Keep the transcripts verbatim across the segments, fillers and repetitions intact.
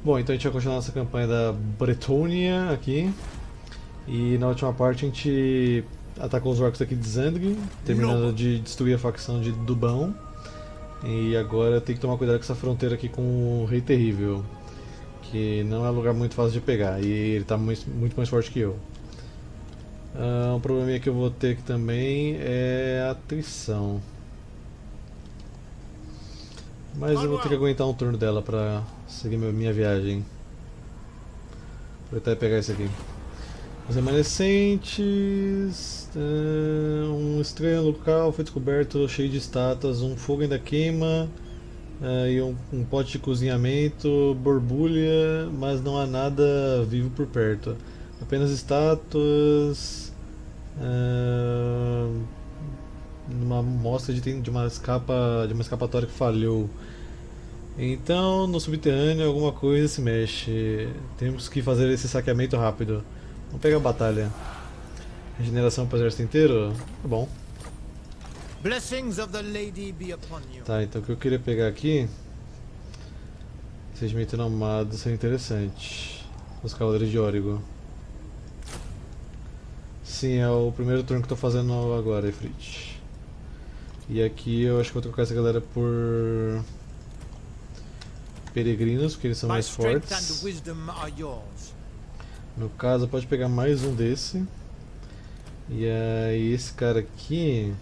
Bom, então a gente vai continuar nossa campanha da Bretônia aqui. E na última parte a gente atacou os orcs aqui de Zandg, terminando de destruir a facção de Dubão. E agora tem que tomar cuidado com essa fronteira aqui com o Rei Terrível, que não é um lugar muito fácil de pegar, e ele está muito mais forte que eu. Uh, um probleminha que eu vou ter aqui também é a atrição. Mas eu vou ter que aguentar um turno dela para seguir minha viagem. Vou tentar pegar isso aqui. Os remanescentes. Uh, um estranho local foi descoberto cheio de estátuas. Um fogo ainda queima. Uh, e um, um pote de cozinhamento. Borbulha, mas não há nada vivo por perto. Apenas estátuas. Uh, uma amostra de, de, uma escapa, de uma escapatória que falhou. Então, no subterrâneo alguma coisa se mexe. Temos que fazer esse saqueamento rápido. Vamos pegar a batalha. Regeneração para o exército inteiro? Tá bom. Tá, então o que eu queria pegar aqui. Regimento nomado seria interessante. Os Cavaleiros de Origo. Sim, é o primeiro turno que eu tô fazendo agora, Efrit. E aqui eu acho que vou trocar essa galera por peregrinos, porque eles são mais fortes. No caso, pode pegar mais um desse. E aí, esse cara aqui.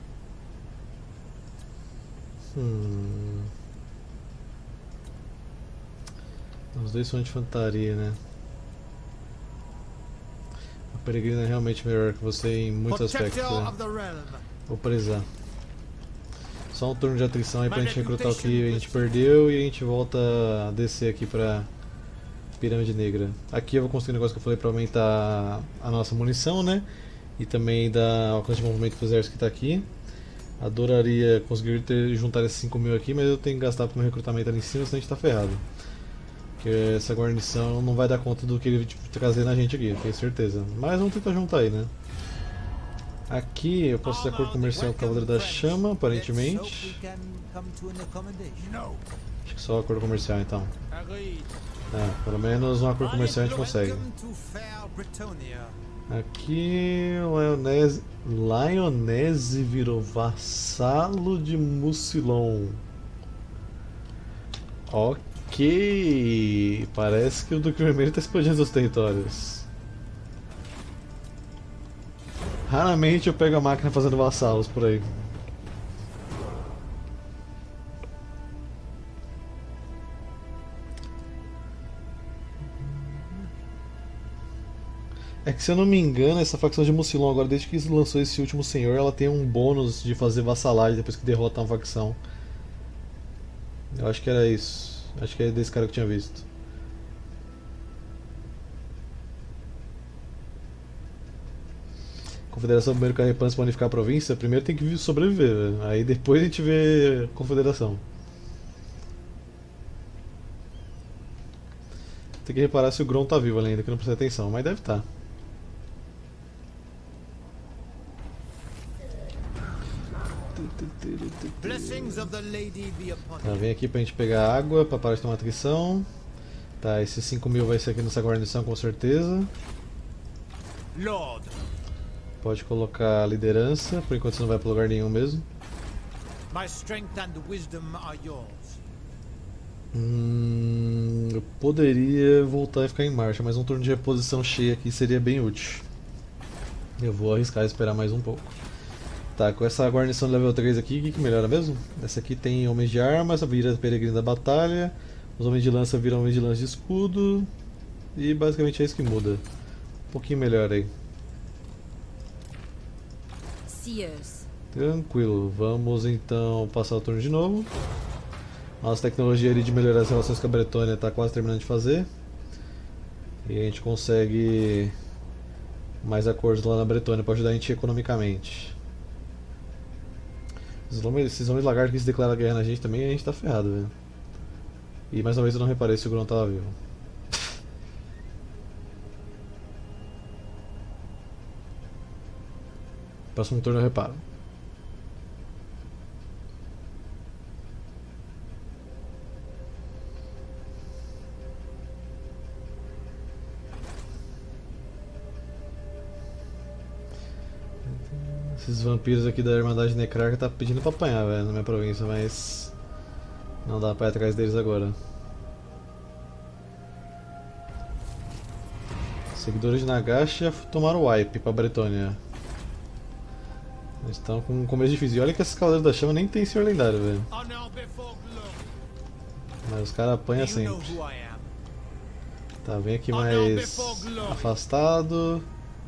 Hum. Os dois são de infantaria, né? O peregrino é realmente melhor que você em muitos aspectos, né? Vou prezar. Só um turno de atrição aí pra gente recrutar o que a gente perdeu e a gente volta a descer aqui pra Pirâmide Negra. Aqui eu vou construir um negócio que eu falei pra aumentar a nossa munição, né? E também dar alcance de movimento pro exército que tá aqui. Adoraria conseguir ter, juntar esses cinco mil aqui, mas eu tenho que gastar pro meu recrutamento ali em cima, senão a gente tá ferrado. Porque essa guarnição não vai dar conta do que ele tipo, trazer na gente aqui, tenho certeza. Mas vamos tentar juntar aí, né? Aqui eu posso ter acordo comercial com o Cavaleiro da Chama, aparentemente. Acho que só acordo comercial então. É, pelo menos um acordo comercial a gente consegue. Aqui o Lionese, Lionese virou vassalo de Mucilon. Ok, parece que o Duque Vermelho está expandindo os territórios. Raramente eu pego a máquina fazendo vassalos por aí. É que se eu não me engano, essa facção de Mucilon agora, desde que lançou esse último senhor, ela tem um bônus de fazer vassalagem depois que derrota uma facção. Eu acho que era isso. Acho que é desse cara que eu tinha visto. Confederação primeiro Carrepan para unificar a província, primeiro tem que sobreviver, véio. Aí depois a gente vê Confederação. Tem que reparar se o Grom tá vivo ali ainda, que eu não prestei atenção, mas deve estar. Tá. Tá, vem aqui pra gente pegar água pra parar de tomar atrição. Tá, esses cinco mil vai ser aqui nessa guarnição com certeza. Pode colocar a liderança, por enquanto você não vai pra lugar nenhum mesmo. Hum, eu poderia voltar e ficar em marcha, mas um turno de reposição cheia aqui seria bem útil. Eu vou arriscar esperar mais um pouco. Tá, com essa guarnição de level três aqui, o que, que melhora mesmo? Essa aqui tem homens de armas, vira peregrino da batalha. Os homens de lança viram homens de lança de escudo. E basicamente é isso que muda. Um pouquinho melhor aí. Tranquilo, vamos então passar o turno de novo. Nossa tecnologia ali de melhorar as relações com a Bretônia está quase terminando de fazer. E a gente consegue mais acordos lá na Bretônia para ajudar a gente economicamente. Esses homens, esses homens lagartos que se declaram guerra na gente também, a gente tá ferrado, velho. E mais uma vez eu não reparei se o Grom tava vivo. Próximo turno eu reparo. Esses vampiros aqui da Irmandade Necrarca tá pedindo pra apanhar, velho, na minha província, mas não dá pra ir atrás deles agora. Seguidores de Nagash já tomaram wipe pra Bretônia. Eles estão com um começo difícil. E olha que esses Cavaleiros da Chama nem tem senhor lendário, velho. Mas os caras apanham sempre. Tá, vem aqui mais afastado.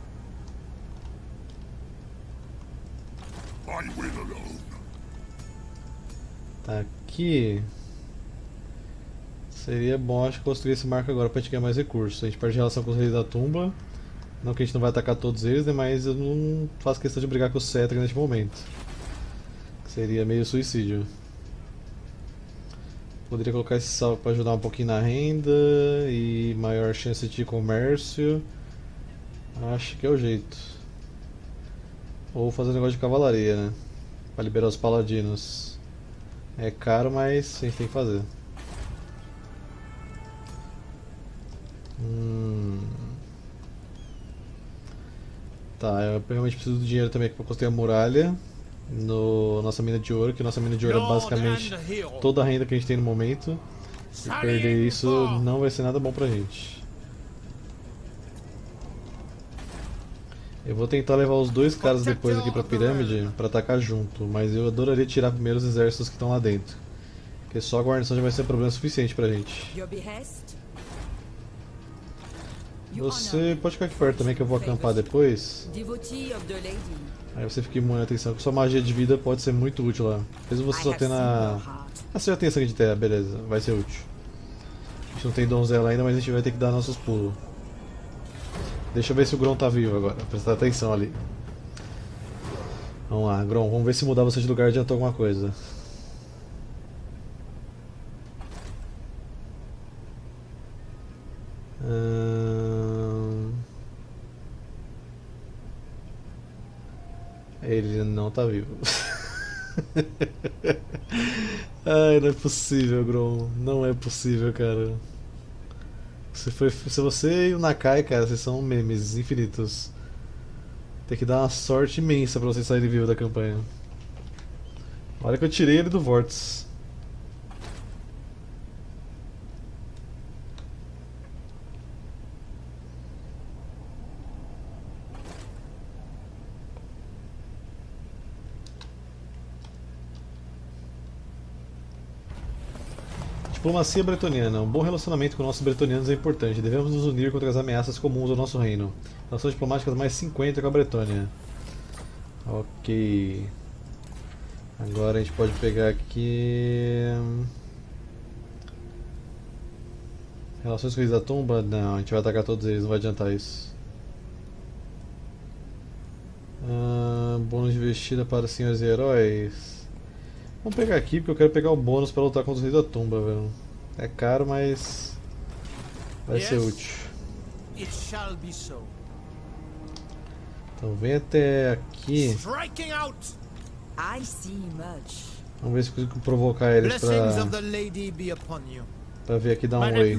Tá aqui. Seria bom, acho que construir esse marco agora pra gente ganhar mais recursos. A gente perde relação com os reis da tumba. Não que a gente não vai atacar todos eles, né, mas eu não faço questão de brigar com o Cetri neste momento. Seria meio suicídio. Poderia colocar esse salve para ajudar um pouquinho na renda e maior chance de comércio. Acho que é o jeito. Ou fazer um negócio de cavalaria, né? Para liberar os paladinos. É caro, mas a gente tem que fazer. Hum... Tá, eu realmente preciso do dinheiro também para construir a muralha no nossa mina de ouro, que nossa mina de ouro é basicamente toda a renda que a gente tem no momento. E perder isso não vai ser nada bom pra gente. Eu vou tentar levar os dois caras depois aqui pra pirâmide pra atacar junto, mas eu adoraria tirar primeiro os exércitos que estão lá dentro. Porque só a guarnição já vai ser problema suficiente pra gente. Você pode ficar aqui perto também que eu vou acampar depois. Aí você fica imune à atenção, que sua magia de vida pode ser muito útil lá. Mesmo você só tendo a... Ah, você já tem sangue de terra, beleza, vai ser útil. A gente não tem donzela ainda, mas a gente vai ter que dar nossos pulos. Deixa eu ver se o Grom tá vivo agora, prestar atenção ali. Vamos lá, Grom, vamos ver se mudar você de lugar adiantou alguma coisa. Hum... Ele não tá vivo. Ai, não é possível, Grom. Não é possível, cara. Se, foi, se você e o Nakai, cara, vocês são memes infinitos. Tem que dar uma sorte imensa pra vocês saírem vivos da campanha. Olha que eu tirei ele do Vortex. Diplomacia bretoniana. Um bom relacionamento com nossos bretonianos é importante. Devemos nos unir contra as ameaças comuns ao nosso reino. Relações diplomáticas mais cinquenta com a Bretônia. Ok. Agora a gente pode pegar aqui... Relações com os reis da tumba? Não, a gente vai atacar todos eles, não vai adiantar isso. Ah, bônus de vestida para senhores e heróis. Vamos pegar aqui porque eu quero pegar o bônus para lutar contra os reis da tumba, velho. É caro, mas vai ser útil. Então vem até aqui. Vamos ver se consigo provocar eles para para ver aqui dar um oi.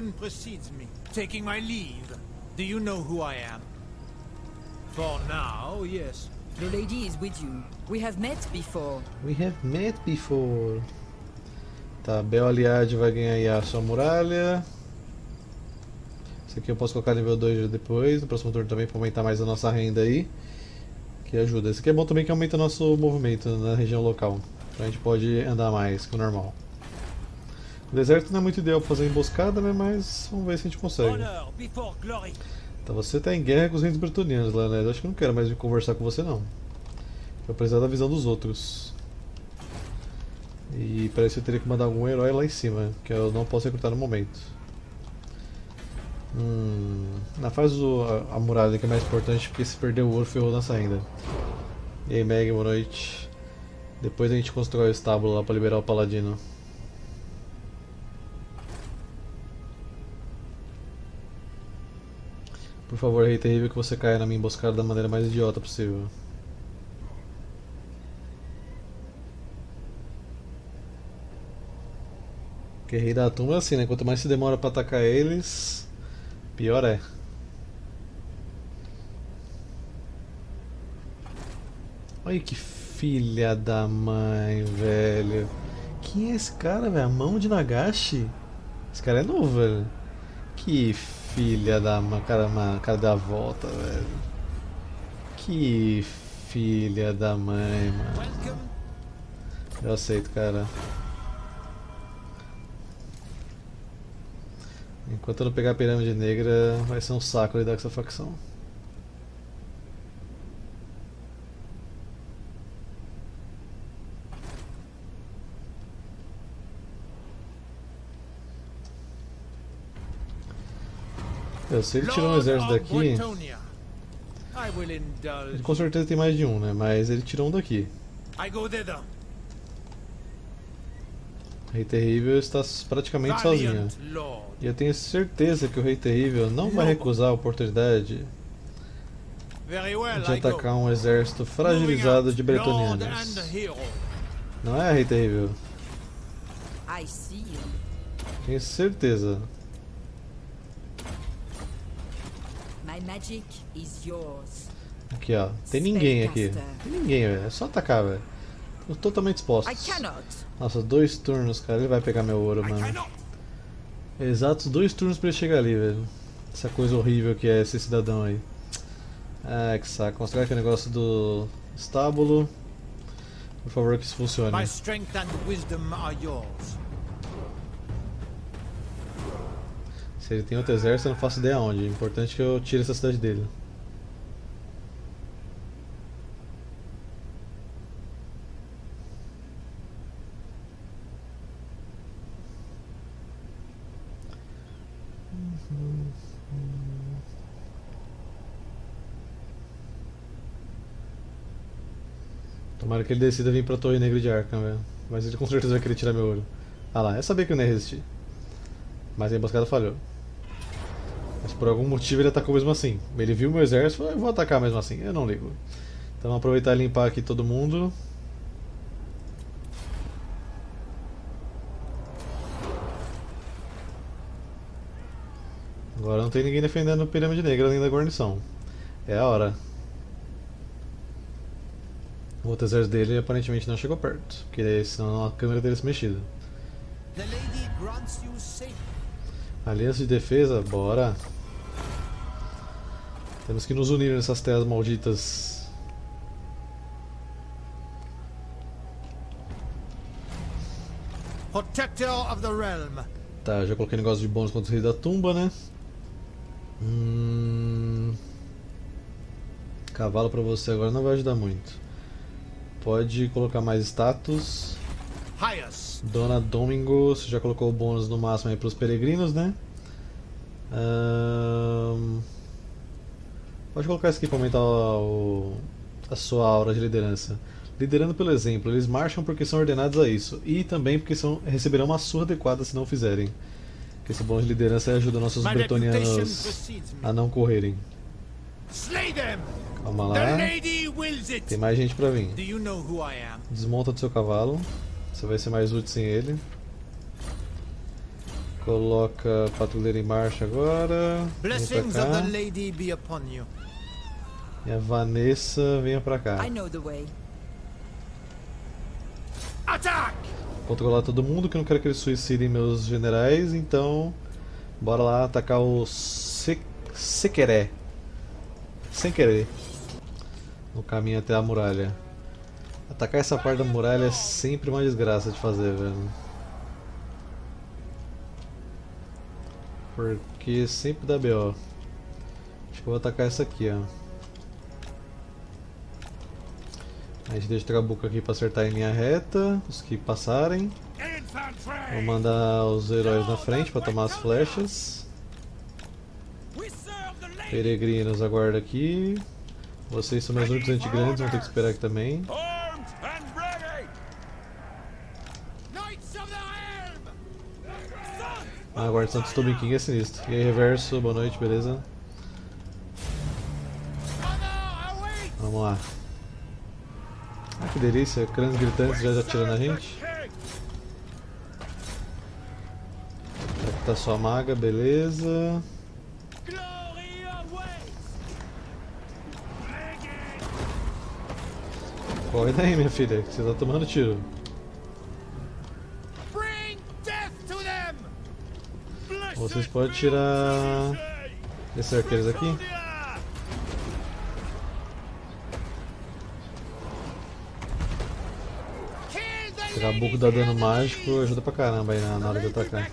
For now, yes. The lady is with you. We have met before. We have met before. Tá, Bel-Aliad vai ganhar aí a sua muralha. Esse aqui eu posso colocar nível dois depois, no próximo turno também, para aumentar mais a nossa renda aí. Que ajuda. Esse aqui é bom também que aumenta o nosso movimento na região local. Então a gente pode andar mais que o normal. O deserto não é muito ideal para fazer emboscada, né? Mas vamos ver se a gente consegue. Então você tá em guerra com os reinos bretonianos lá, né? Eu acho que eu não quero mais conversar com você não. Vou precisar da visão dos outros. E parece que eu teria que mandar algum herói lá em cima, que eu não posso recrutar no momento. Hum, na faz o, a, a muralha que é mais importante, porque se perder o ouro ferrou nossa renda. E aí Meg, boa noite. Depois a gente constrói o estábulo lá para liberar o paladino. Por favor, rei terrível, que você caia na minha emboscada da maneira mais idiota possível. Porque rei da tumba é assim, né? Quanto mais se demora pra atacar eles, pior é. Olha que filha da mãe, velho. Quem é esse cara, velho? A mão de Nagashi? Esse cara é novo, velho. Que filha da mãe. Cara, cara da volta, velho. Que filha da mãe, mano. Eu aceito, cara. Enquanto eu não pegar a pirâmide negra, vai ser um saco lidar com essa facção. Eu, se ele tirou um exército daqui, ele com certeza tem mais de um, né? Mas ele tirou um daqui. O Rei Terrível está praticamente sozinho. E eu tenho certeza que o Rei Terrível não vai recusar a oportunidade de atacar um exército fragilizado de bretonianos. Não é, Rei Terrível? Tenho certeza. Aqui, ó. Tem ninguém aqui. Tem ninguém, velho. É só atacar, velho. Tô totalmente exposto. Nossa, dois turnos, cara. Ele vai pegar meu ouro, mano. Exatos dois turnos pra ele chegar ali, velho. Essa coisa horrível que é esse cidadão aí. Ah, que saco. Mostrar aqui o negócio do estábulo. Por favor, que isso funcione. Se ele tem outro exército, eu não faço ideia aonde. O importante é que eu tire essa cidade dele. Tomara que ele decida vir pra Torre Negra de Arkham, velho. Mas ele com certeza vai querer tirar meu ouro. Ah lá, eu sabia que eu não ia resistir. Mas a emboscada falhou. Mas por algum motivo ele atacou mesmo assim. Ele viu meu exército e falou, eu vou atacar mesmo assim. Eu não ligo. Então vamos aproveitar e limpar aqui todo mundo. Agora não tem ninguém defendendo a Pirâmide Negra além da guarnição. É a hora. O outro exército dele aparentemente não chegou perto, porque senão a câmera dele se mexida. Aliança de defesa, bora! Temos que nos unir nessas terras malditas. Tá, já coloquei negócio de bônus contra o Rei da Tumba, né? Hum... Cavalo pra você agora não vai ajudar muito. Pode colocar mais status. Dona Domingo, você já colocou o bônus no máximo aí para os peregrinos, né? Um... Pode colocar isso aqui para aumentar o... a sua aura de liderança. Liderando pelo exemplo, eles marcham porque são ordenados a isso. E também porque são... receberão uma surra adequada se não fizerem. Porque esse bônus de liderança ajuda nossos bretonianos a não correrem. Calma lá. Tem mais gente pra vir. Desmonta do seu cavalo. Você vai ser mais útil sem ele. Coloca a patrulheira em marcha agora. Vem pra cá. E a Vanessa, venha pra cá. Controlar todo mundo, que eu não quero que eles suicidem meus generais. Então, bora lá atacar o Se Sequeré. Sem querer. No caminho até a muralha. Atacar essa parte da muralha é sempre uma desgraça de fazer, velho. Porque sempre dá B O. Acho que eu vou atacar essa aqui, ó. A gente deixa o Trabuco aqui pra acertar em linha reta, os que passarem. Vou mandar os heróis na frente pra tomar as flechas. Peregrinos, aguarda aqui. Vocês são meus únicos antigrandes, vão ter que esperar aqui também. Ah, a guarnição do Stubing King é sinistro. E aí, reverso, boa noite, beleza? Vamos lá. Ah, que delícia, crânios gritantes já atirando a gente. Aqui tá sua maga, beleza. Corre daí, minha filha, que você tá tomando tiro. Vocês podem tirar esses arqueiros aqui. Pegar buco dá dano mágico ajuda pra caramba aí na, na hora de atacar.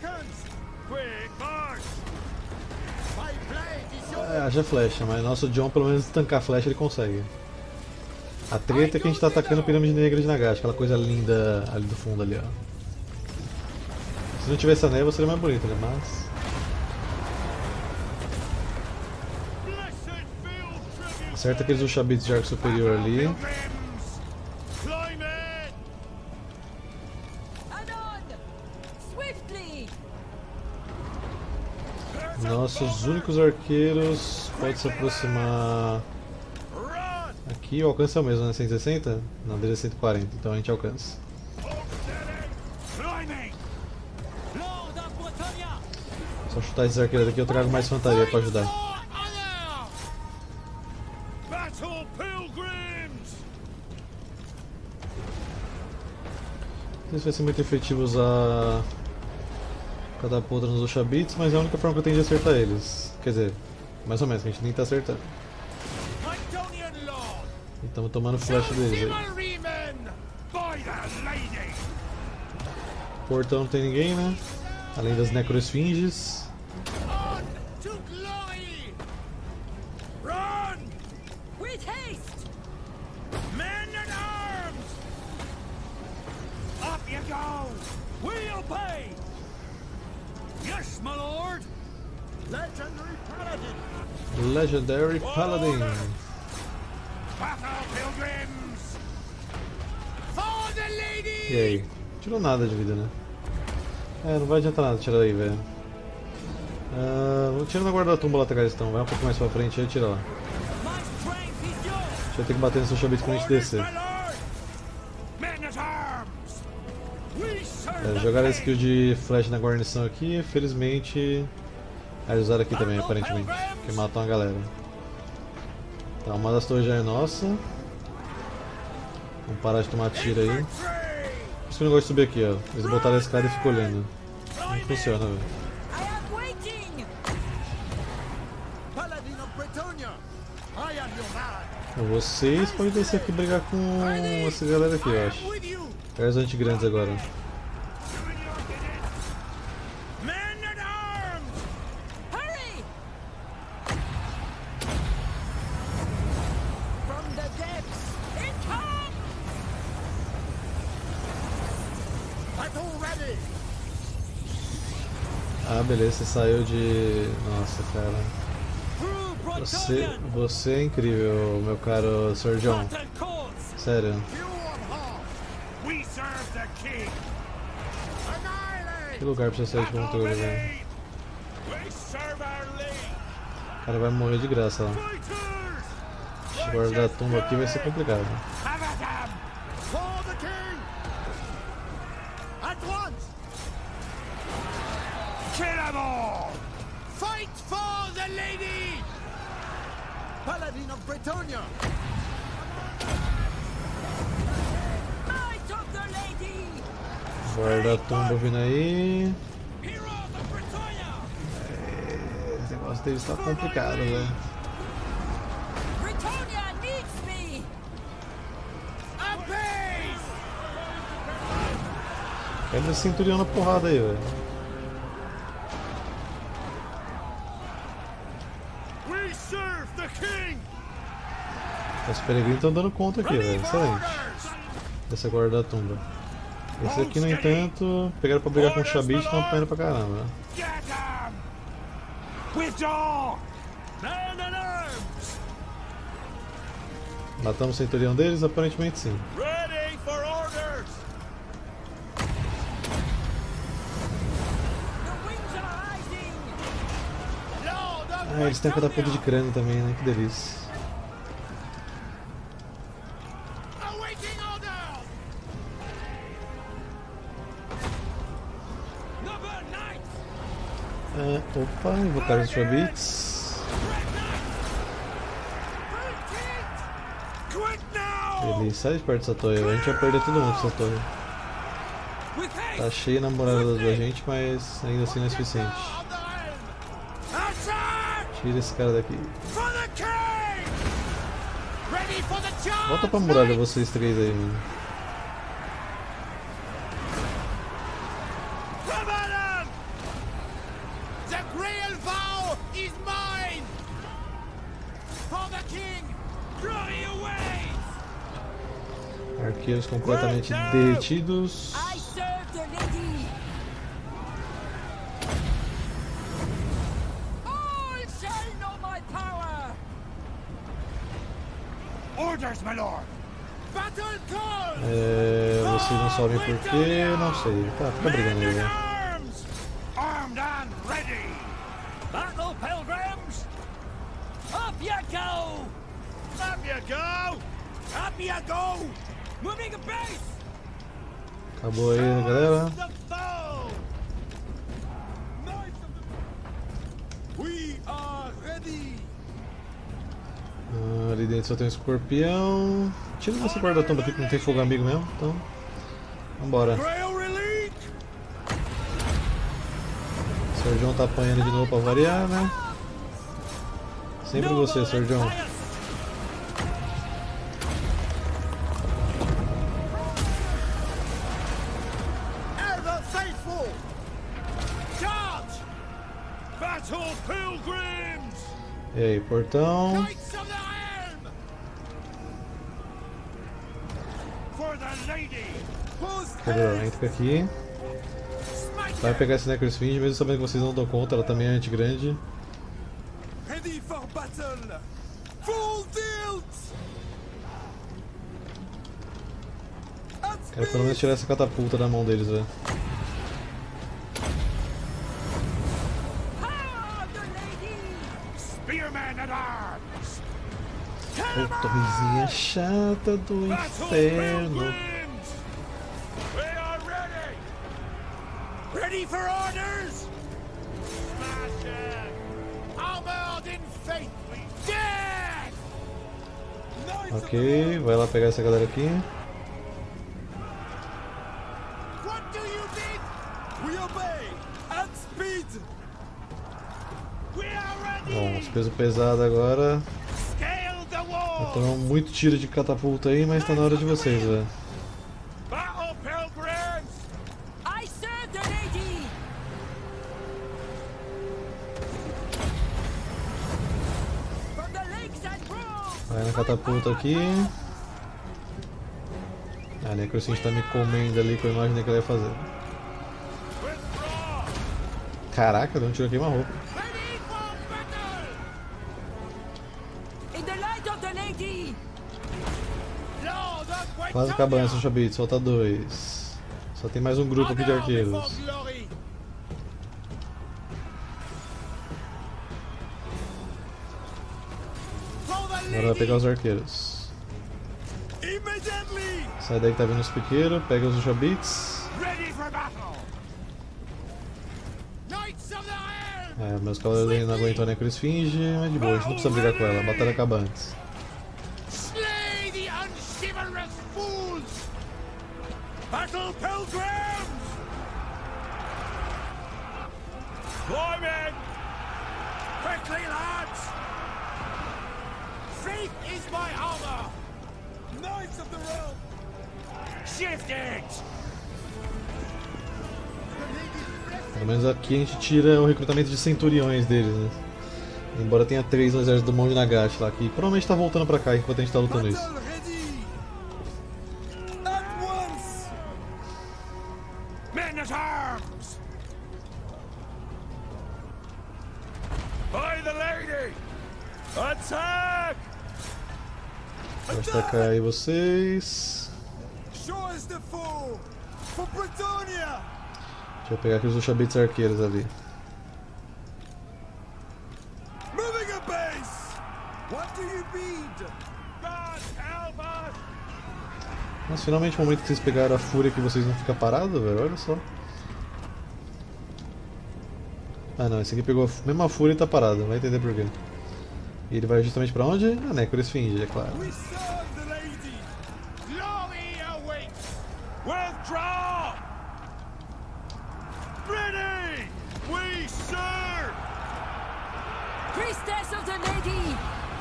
É, haja flecha, mas nosso John pelo menos tancar flecha ele consegue. A treta é que a gente tá atacando a pirâmide negra de Nagash, aquela coisa linda ali do fundo ali, ó. Se não tivesse a névoa seria mais bonito, né? Mas... acerta aqueles Ushabits de arco superior ali. Nossos únicos arqueiros podem se aproximar aqui. O alcance é o mesmo, né? cento e sessenta? Não, dele é cento e quarenta, então a gente alcança. Só chutar esses arqueiros aqui eu trago mais infantaria para ajudar. Não sei se vai ser muito efetivo usar catapulta nos Ushabits, mas é a única forma que eu tenho de acertar eles. Quer dizer, mais ou menos, que a gente nem tá acertando. E estamos tomando flash deles aí. Portão não tem ninguém, né? Além das necroesfinges. Legendary Paladin. E aí? Tirou nada de vida, né? É, não vai adiantar nada tirar aí, velho. Uh, tira na guarda da tumba lá atrás, estão. Vai um pouco mais pra frente e tira lá. Deixa eu ter que bater nesse Ushabit quando a gente descer. É, jogaram a skill de flash na guarnição aqui, felizmente. Eles usaram aqui também, aparentemente, que matam a galera. Tá, uma das torres já é nossa. Vamos parar de tomar tiro aí. Por isso que eu não gosto de subir aqui, ó. Eles botaram a escada e ficam olhando. Não funciona, velho. Vocês podem descer aqui e brigar com essa galera aqui, eu acho. Pega os antigrandes agora. Ah, beleza, você saiu de... Nossa, cara. Você, você é incrível, meu caro Sir John. Sério. Que lugar pra você sair de controle, velho. O cara vai morrer de graça lá. Guardar a tumba aqui vai ser complicado. Fight for the lady! Paladin of Bretonnia! Fight of the lady! Guarda a tumba vindo aí. É, esse negócio deles tá complicado, velho. Bretonnia needs me. Pega esse centurião na porrada aí, velho. Os peregrinos estão dando conta aqui, velho. Excelente. Essa guarda da tumba. Esse aqui, no entanto, pegaram pra brigar com o Ushabit e estão apanhando pra caramba. Matamos o centurião deles? Aparentemente sim. Ah, eles têm a catapulta de crânio também, né? Que delícia. É, opa, invocaram os Ushabits. Ele sai de perto dessa torre, a gente vai perder todo mundo com essa torre. Tá cheio na muralha da gente, mas ainda assim não é suficiente. Tira esse cara daqui. Volta pra muralha vocês três aí, mano. Arqueiros completamente derretidos. É, vocês não sabem por quê, não sei. Tá, fica brigando aí, né? Battle pilgrims! Up you go! Up you go! Up you go! Moving a base! Acabou aí, galera. We are ready! Ah, ali dentro só tem um escorpião. Tira esse guarda-tomba aqui que não tem fogo amigo mesmo, então. Vambora. O Serjão tá apanhando de novo pra variar, né? Sempre você, Serjão. E aí, portão. Quebrou, entra aqui. Vai pegar esse Necrosfinge, mesmo sabendo que vocês não dão conta, ela também é anti-grande. Quero pelo menos tirar essa catapulta da mão deles, velho. Ô, torrezinha chata do inferno. Ready for orders? Smash it! Armored in faith, we dead! Ok, vai lá pegar essa galera aqui. What do you need? We obey at speed. We are ready. Bom, os pesos pesados agora. Scale the wall. Tomamos muito tiro de catapulta aí, mas tá na hora de vocês, velho. Battle pilgrims! I serve the lady! From the lakes and groves! Vai na catapulta aqui. A Necrosfinge tá me comendo ali que eu imaginei que ela ia fazer. Caraca, deu um tiro aqui queima-roupa. Ready for battle! In the light of the lady! Lord of Quase acabando essa Chabits, falta dois. Só tem mais um grupo aqui de arqueiros. Agora vai pegar os arqueiros. Sai daí que tá vindo os piqueiros, pega os Chabits. É, meus cavaleiros não aguentam a Necrosfinge, mas de boa, a gente não precisa brigar com ela, a batalha acaba antes. Slay the unchivalrous fools! Battle pilgrims! Climbing! Quickly, lads! Faith is my armor! Knights of the realm! Shift it! Pelo menos aqui a gente tira o recrutamento de centuriões deles, né? Embora tenha três no exército do Mão de Nagash lá, que provavelmente tá voltando pra cá enquanto a gente tá lutando isso. Men at arms! By the lady! Attack! Vou destacar aí vocês. Show us the foe! For Bretonnia! Deixa eu pegar aqui os Chabits arqueiros ali. Moving a base! What do you need? God help us! Mas finalmente o momento que vocês pegaram a fúria que vocês não ficam parados, velho, olha só. Ah não, esse aqui pegou a mesma fúria e tá parado, vai entender por quê. E ele vai justamente pra onde? A Necrosfinge, é claro. We serve the lady! priestess of the lady!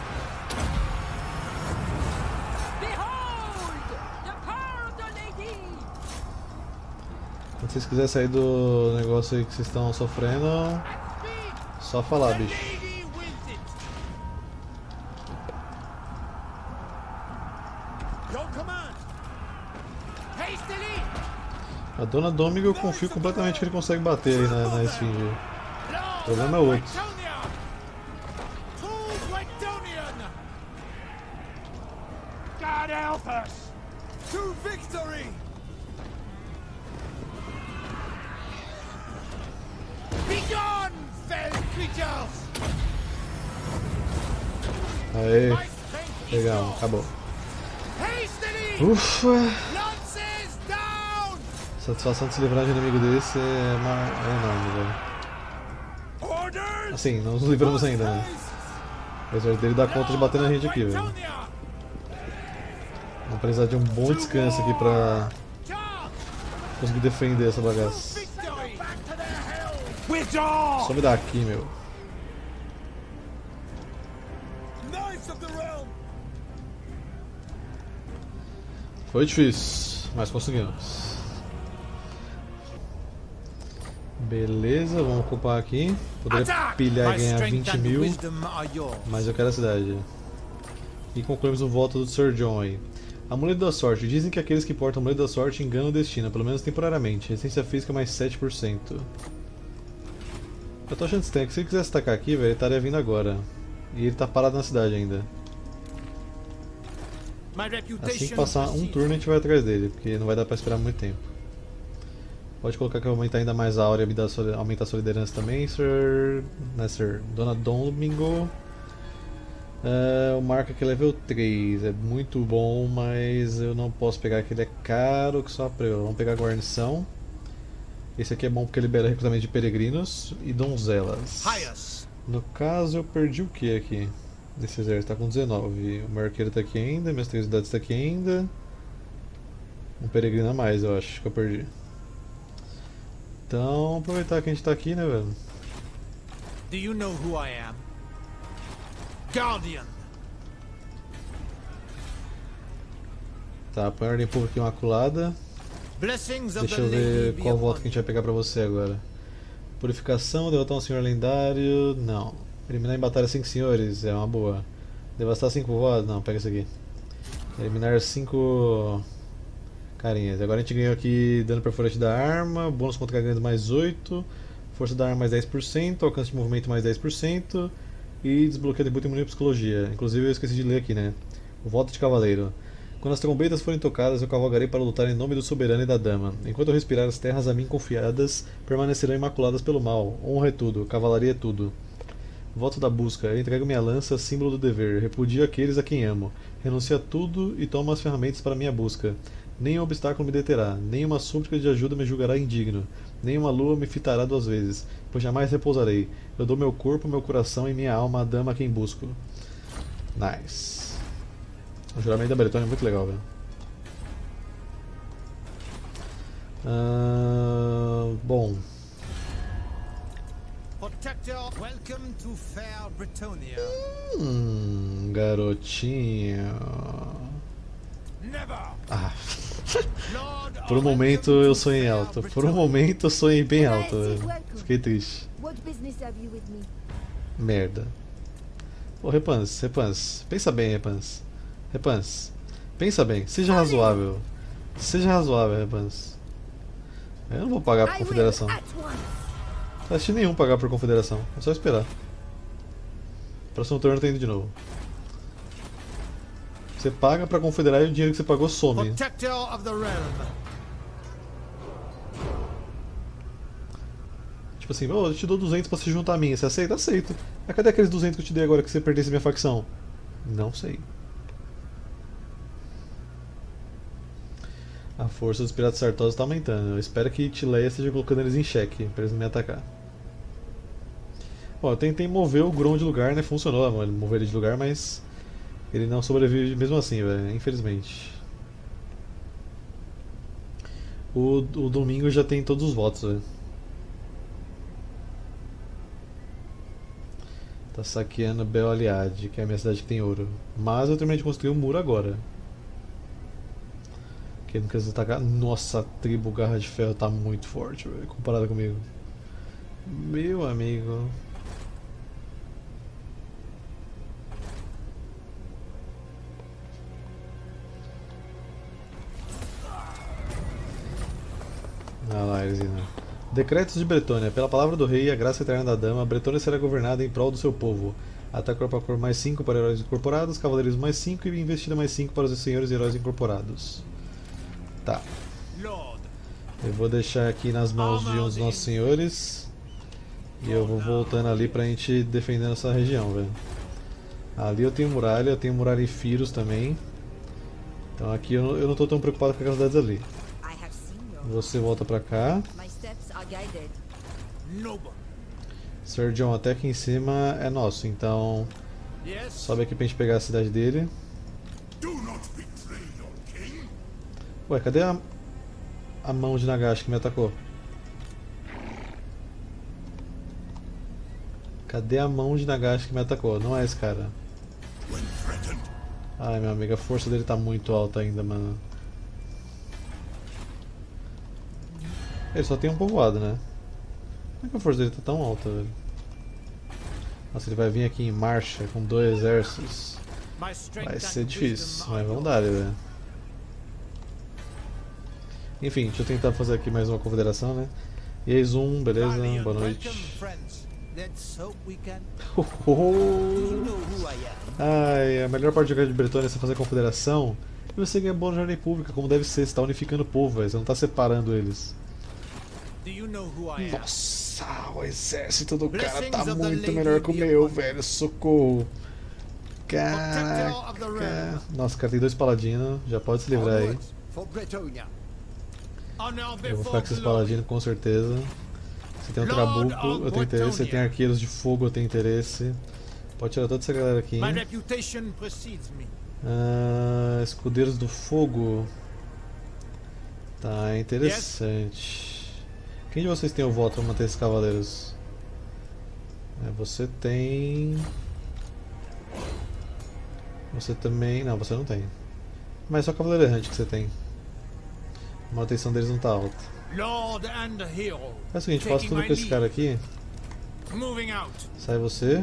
Behold! The power of the lady! Se vocês quiserem sair do negócio aí que vocês estão sofrendo, só falar, bicho. A Dona Domingo eu confio completamente que ele consegue bater aí na, na esfinge. O problema é outro. God help us! To victory! Be gone, fell creatures! Aê, legal, acabou. Ufa! A satisfação de se livrar de um inimigo desse é, uma... é enorme, velho. Assim, não nos livramos ainda, né? Apesar dele dar conta de bater na gente aqui, velho. Vamos precisar de um bom descanso aqui pra conseguir defender essa bagaça. Some daqui, meu. Foi difícil, mas conseguimos. Beleza, vamos ocupar aqui. Poderia pilhar e ganhar vinte mil, mas eu quero a cidade. E concluímos o voto do Sir John aí. Amuleto da sorte. Dizem que aqueles que portam amuleto da sorte enganam o destino, pelo menos temporariamente. Resistência física mais sete por cento. Eu tô achando estranho que se ele quisesse atacar aqui, velho, ele estaria vindo agora. E ele tá parado na cidade ainda. Assim que passar um turno a gente vai atrás dele, porque não vai dar pra esperar muito tempo. Pode colocar que eu aumentar ainda mais a aura e aumentar a sua liderança também, Sir... Né, Sir? Dona Domingo. Uh, o marco aqui é level três, é muito bom, mas eu não posso pegar que ele é caro que só pra eu. Vamos pegar a guarnição. Esse aqui é bom porque libera recrutamento de peregrinos e donzelas. No caso eu perdi o que aqui? Esse exército está com dezenove. O meu arqueiro está aqui ainda, minhas três unidades estão aqui ainda. Um peregrino a mais eu acho que eu perdi. Então aproveitar que a gente está aqui, né, velho? Do you know who I am? Guardian. Tá, põe a ordem pública imaculada. Deixa eu ver qual voto que a gente vai pegar pra você agora. Purificação, derrotar um senhor lendário. Não. Eliminar em batalha cinco senhores, é uma boa. Devastar cinco votos? Não, pega isso aqui. Eliminar cinco carinhas. Agora a gente ganhou aqui dano perforante da arma, bônus contra grandes mais oito, força da arma mais dez por cento, alcance de movimento mais dez por cento e desbloqueio de imunidade e psicologia. Inclusive eu esqueci de ler aqui, né? O voto de cavaleiro. Quando as trombetas forem tocadas, eu cavalgarei para lutar em nome do soberano e da dama. Enquanto eu respirar, as terras a mim confiadas permanecerão imaculadas pelo mal. Honra é tudo, cavalaria é tudo. Voto da busca. Eu entrego minha lança, símbolo do dever. Repudio aqueles a quem amo. Renuncio a tudo e tomo as ferramentas para minha busca. Nenhum obstáculo me deterá. Nenhuma súplica de ajuda me julgará indigno. Nenhuma lua me fitará duas vezes. Pois jamais repousarei. Eu dou meu corpo, meu coração e minha alma à dama a quem busco. Nice. O juramento da Bretônia é muito legal, velho. Uh, bom. Hum, garotinho. Ah. Por um momento eu sonhei alto. Por um momento eu sonhei bem alto. Velho. Fiquei triste. Merda. Ô, Repans, Repans, pensa bem, Repans. Repans, pensa bem, seja razoável. Seja razoável, Repans. Eu não vou pagar por confederação. Não acho nenhum pagar por confederação. É só esperar. Próximo turno tá indo de novo. Você paga pra confederar e o dinheiro que você pagou some. Tipo assim, oh, eu te dou duzentos pra se juntar a mim. Você aceita? Aceito. Mas cadê aqueles duzentos que eu te dei agora que você perdesse a minha facção? Não sei. A força dos piratas sartosos está aumentando. Eu espero que Tileia esteja colocando eles em xeque para eles não me atacar. Bom, eu tentei mover o Grom de lugar, né? Funcionou, mano, mover ele de lugar, mas ele não sobrevive mesmo assim, velho. Infelizmente. O, o domingo já tem todos os votos, velho. Tá saqueando Bel-Aliad, que é a minha cidade que tem ouro. Mas eu terminei de construir um muro agora. Que não quer dizer atacar. Nossa, a tribo Garra de Ferro tá muito forte, véio, comparada comigo. Meu amigo. Ah lá, Erzina. Decretos de Bretônia. Pela palavra do rei e a graça eterna da dama, a Bretônia será governada em prol do seu povo. Ataque corpo a corpo mais cinco para heróis incorporados, cavaleiros mais cinco e investida mais cinco para os senhores e heróis incorporados. Tá. Eu vou deixar aqui nas mãos de uns nossos senhores. E eu vou voltando ali pra gente defender essa região, velho. Ali eu tenho muralha, eu tenho muralha em Firos também. Então aqui eu não, eu não tô tão preocupado com as cidades ali. Você volta pra cá. Sir John, até aqui em cima é nosso, então sobe aqui pra gente pegar a cidade dele. Ué, cadê a, a mão de Nagash que me atacou? Cadê a mão de Nagash que me atacou? Não é esse cara. Ai, meu amigo, a força dele tá muito alta ainda, mano. Ele só tem um povoado, né? Como é que a força dele tá tão alta, velho? Nossa, ele vai vir aqui em marcha com dois exércitos. Vai ser difícil, mas vamos dar, velho. Enfim, deixa eu tentar fazer aqui mais uma confederação, né? E aí, Zoom, beleza? Boa noite. Oh, oh. Ai, a melhor parte de jogar de Bretônia é você fazer confederação e você ganha bônus de ordem pública, como deve ser. Você tá unificando o povo, véio. Você não tá separando eles. Nossa, o exército do cara tá muito melhor que o meu, velho. Socorro. Caraca. Nossa, cara, tem dois paladinos. Já pode se livrar aí. Eu vou ficar com esses paladinos com certeza. Você tem um trabuco, eu tenho interesse. Você tem arqueiros de fogo, eu tenho interesse. Pode tirar toda essa galera aqui. Ah, escudeiros do fogo. Tá interessante. Quem de vocês tem o voto para manter esses cavaleiros? É, você tem. Você também. Não, você não tem. Mas só cavaleiro errante que você tem. A manutenção deles não tá alta. É o seguinte, faço tudo com esse cara aqui. Sai você.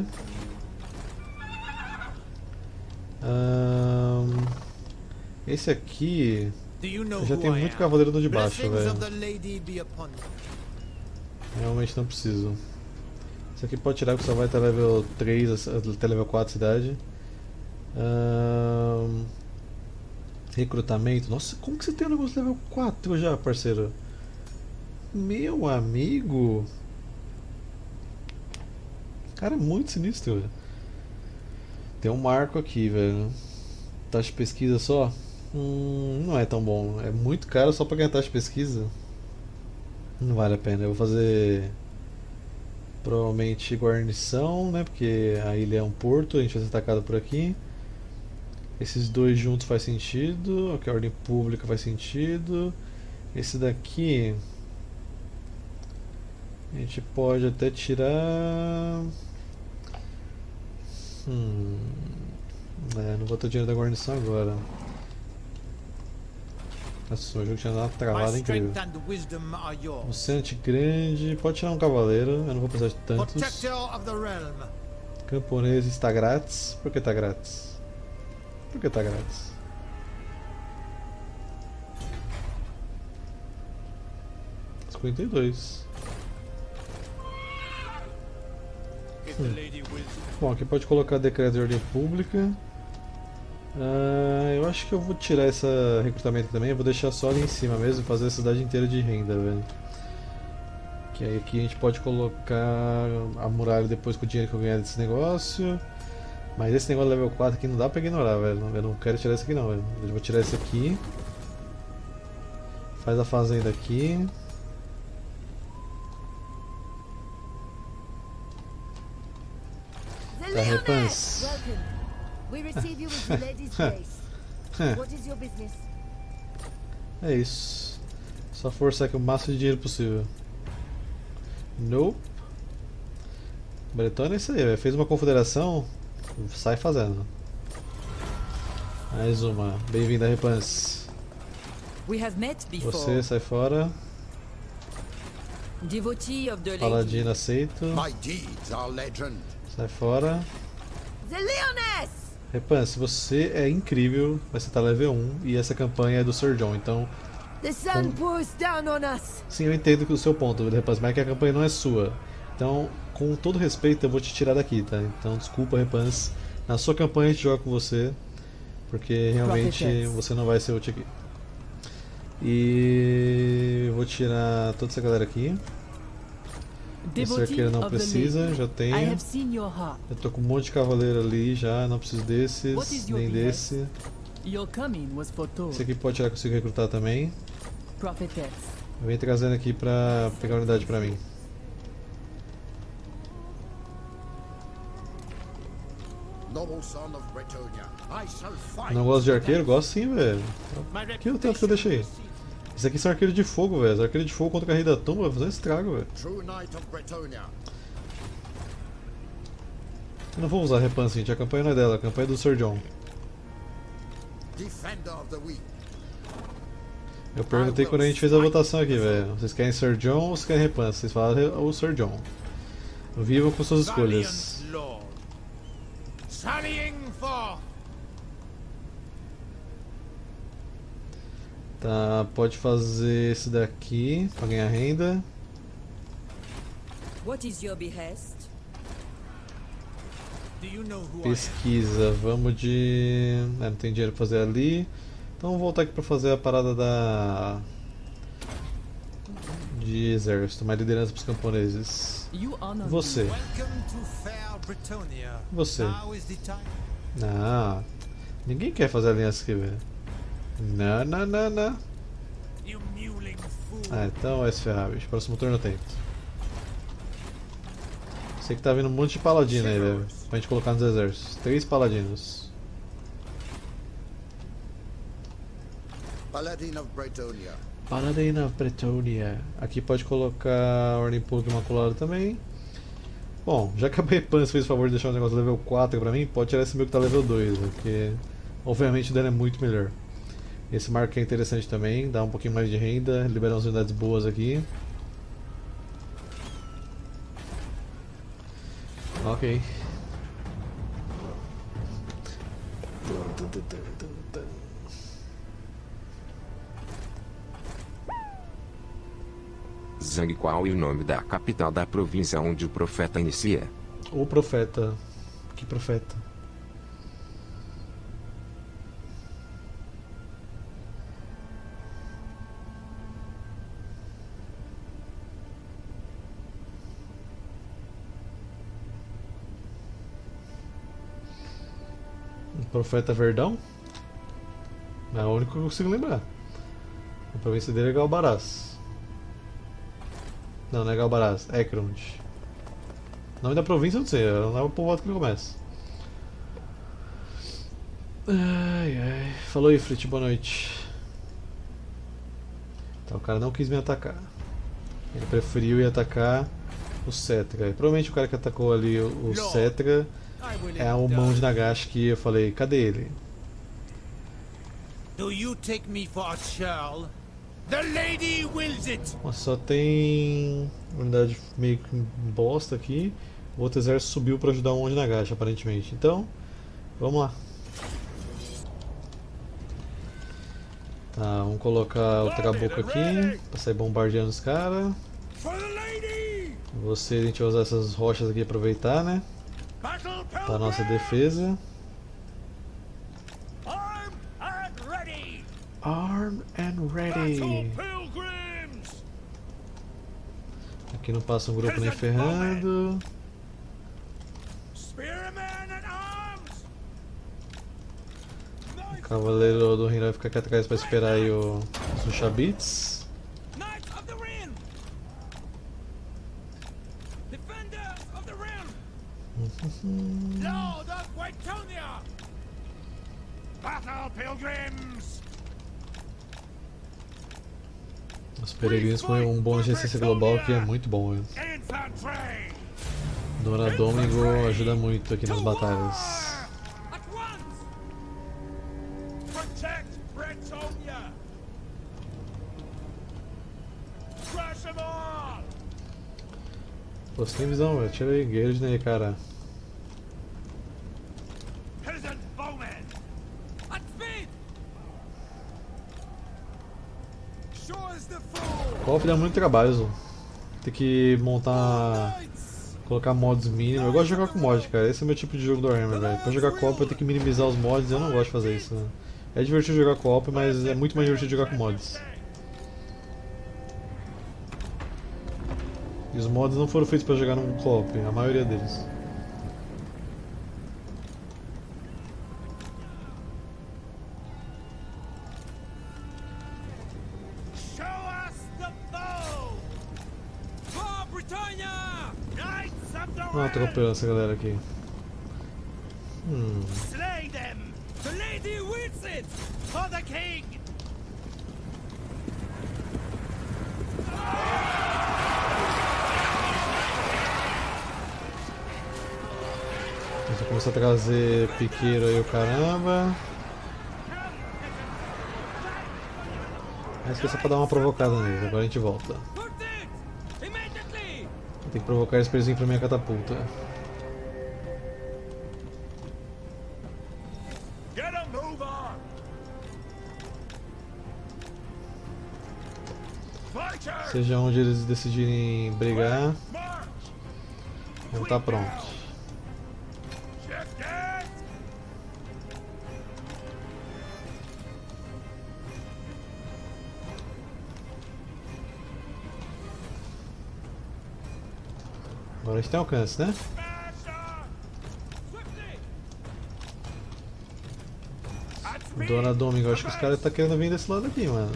Um, esse aqui. Já tem muito cavaleiro no de baixo, velho. Realmente não preciso. Isso aqui pode tirar porque só vai até level três, até level quatro cidade. Um, recrutamento. Nossa, como que você tem um negócio level quatro já, parceiro? Meu amigo. Cara, é muito sinistro, velho. Tem um marco aqui, velho. Taxa de pesquisa só? Hum, não é tão bom. É muito caro só pra ganhar taxa de pesquisa. Não vale a pena. Eu vou fazer provavelmente guarnição, né? Porque a ilha é um porto, a gente vai ser atacado por aqui. Esses dois juntos faz sentido. Ok, a ordem pública faz sentido. Esse daqui a gente pode até tirar. Hum, é, não vou ter dinheiro da guarnição agora. Nossa, o jogo tinha dado uma travada incrível. Oceante grande, pode tirar um cavaleiro, eu não vou precisar de tantos. Camponês está grátis. Por que está grátis? Por que está grátis? cinquenta e dois. Hum. Bom, aqui pode colocar decreto de ordem pública. Uh, eu acho que eu vou tirar esse recrutamento também, eu vou deixar só ali em cima mesmo, fazer a cidade inteira de renda, velho. Que aí aqui a gente pode colocar a muralha depois com o dinheiro que eu ganhar desse negócio. Mas esse negócio level quatro aqui não dá pra ignorar, velho. Eu não quero tirar esse aqui não, velho. Eu vou tirar esse aqui. Faz a fazenda aqui. Tá, Repans. We receive you with the lady's grace. What is your business? É isso. Só forçar aqui o máximo de dinheiro possível. Nope. Bretônia é isso aí, véio. Fez uma confederação, sai fazendo. Mais uma. Bem-vinda, Repans. Você sai fora. Paladino aceito. Sai fora. Repans, você é incrível, mas você tá level um e essa campanha é do Sir John, então... Com... Sim, eu entendo que o seu ponto, Repans, mas é que a campanha não é sua. Então, com todo respeito, eu vou te tirar daqui, tá? Então, desculpa, Repans. Na sua campanha a gente joga com você, porque realmente você não vai ser útil aqui. E vou tirar toda essa galera aqui. Esse arqueiro não precisa, já tenho. Eu tô com um monte de cavaleiro ali já, não preciso desses, nem desse. Esse aqui pode tirar que eu consigo recrutar também. Vem trazendo aqui pra pegar a unidade pra mim. Não gosto de arqueiro? Gosto sim, velho. Que o tanto que eu deixei? Esses aqui são arqueiros de fogo, velho. Arqueiro de fogo contra o Rei da Tumba vai fazer um estrago, velho. Eu não vou usar Repans, gente. A campanha não é dela, a campanha é do Sir John. Eu perguntei quando a gente fez a votação aqui, velho. Vocês querem Sir John ou vocês querem Repans? Vocês falaram o Sir John. Vivam com suas escolhas. Tá, pode fazer esse daqui pra ganhar renda. Pesquisa, vamos de... É, não tem dinheiro pra fazer ali. Então vou voltar aqui pra fazer a parada da... de exército, mais liderança pros camponeses. Você. Você. Não. Ninguém quer fazer aliança aqui, velho. Não, não, não, não. Ah, então vai se ferrar, bicho. Próximo turno eu tento. Sei que tá vindo um monte de paladino aí, velho. Pra gente colocar nos exércitos. Três paladinos. Paladin of Bretonnia. Paladin of Bretonnia. Aqui pode colocar a Ordem Pública Imaculada também. Bom, já que a Repans fez o favor de deixar o negócio level quatro pra mim, pode tirar esse meu que tá level dois, né? Porque obviamente o dano é muito melhor. Esse marco é interessante também, dá um pouquinho mais de renda, libera umas unidades boas aqui. Ok. Zhang, qual é o nome da capital da província onde o profeta inicia? O profeta. Que profeta? O profeta Verdão? É o único que eu consigo lembrar. A província dele é Galbaraz. Não, não é Galbaraz, é Ekrond. O nome da província eu não sei, não é o povoado que ele começa. Ai ai. Falou, Ifrit, boa noite. Então o cara não quis me atacar. Ele preferiu ir atacar o Cetra. E provavelmente o cara que atacou ali o, o Cetra é o mão de Nagash que eu falei, cadê ele? Do you take me for a churl? The lady wills it. Nossa, só tem unidade meio que bosta aqui. O outro exército subiu para ajudar o Monge Nagash, aparentemente. Então, vamos lá. Tá, vamos colocar o Trabuco aqui para sair bombardeando os caras. Você, a gente vai usar essas rochas aqui e aproveitar, né? Para nossa defesa. Arm and ready. Aqui não passa um grupo nem ferrando. O cavaleiro do reino vai ficar aqui atrás para esperar aí o, os Shabits. Lord of Bretonnia! Battle Pilgrims! Os peregrinos com um bom de resistência global que é muito bom. Hein? Dona Domingo ajuda muito aqui nas batalhas. Pô, você tem visão, velho. Tira aí, guerreiros aí, cara. O Cop dá muito trabalho, Zô. Tem que montar. Colocar mods mínimos. Eu gosto de jogar com mod, cara. Esse é o meu tipo de jogo do Warhammer, velho. Pra jogar co-op eu tenho que minimizar os mods e eu não gosto de fazer isso, né? É divertido jogar co-op, mas é muito mais divertido jogar com mods. E os mods não foram feitos pra jogar no co-op, a maioria deles. Ah, atropelando essa galera aqui. Hum. Vou começar a trazer piqueiro aí o caramba. Mas que é só pra dar uma provocada neles, agora a gente volta. Tem que provocar eles pra eles virem pra minha catapulta. Seja onde eles decidirem brigar, vamos estar prontos. Agora a gente tem alcance, né? Dona Domingo, acho que os caras estão querendo vir desse lado aqui, mano.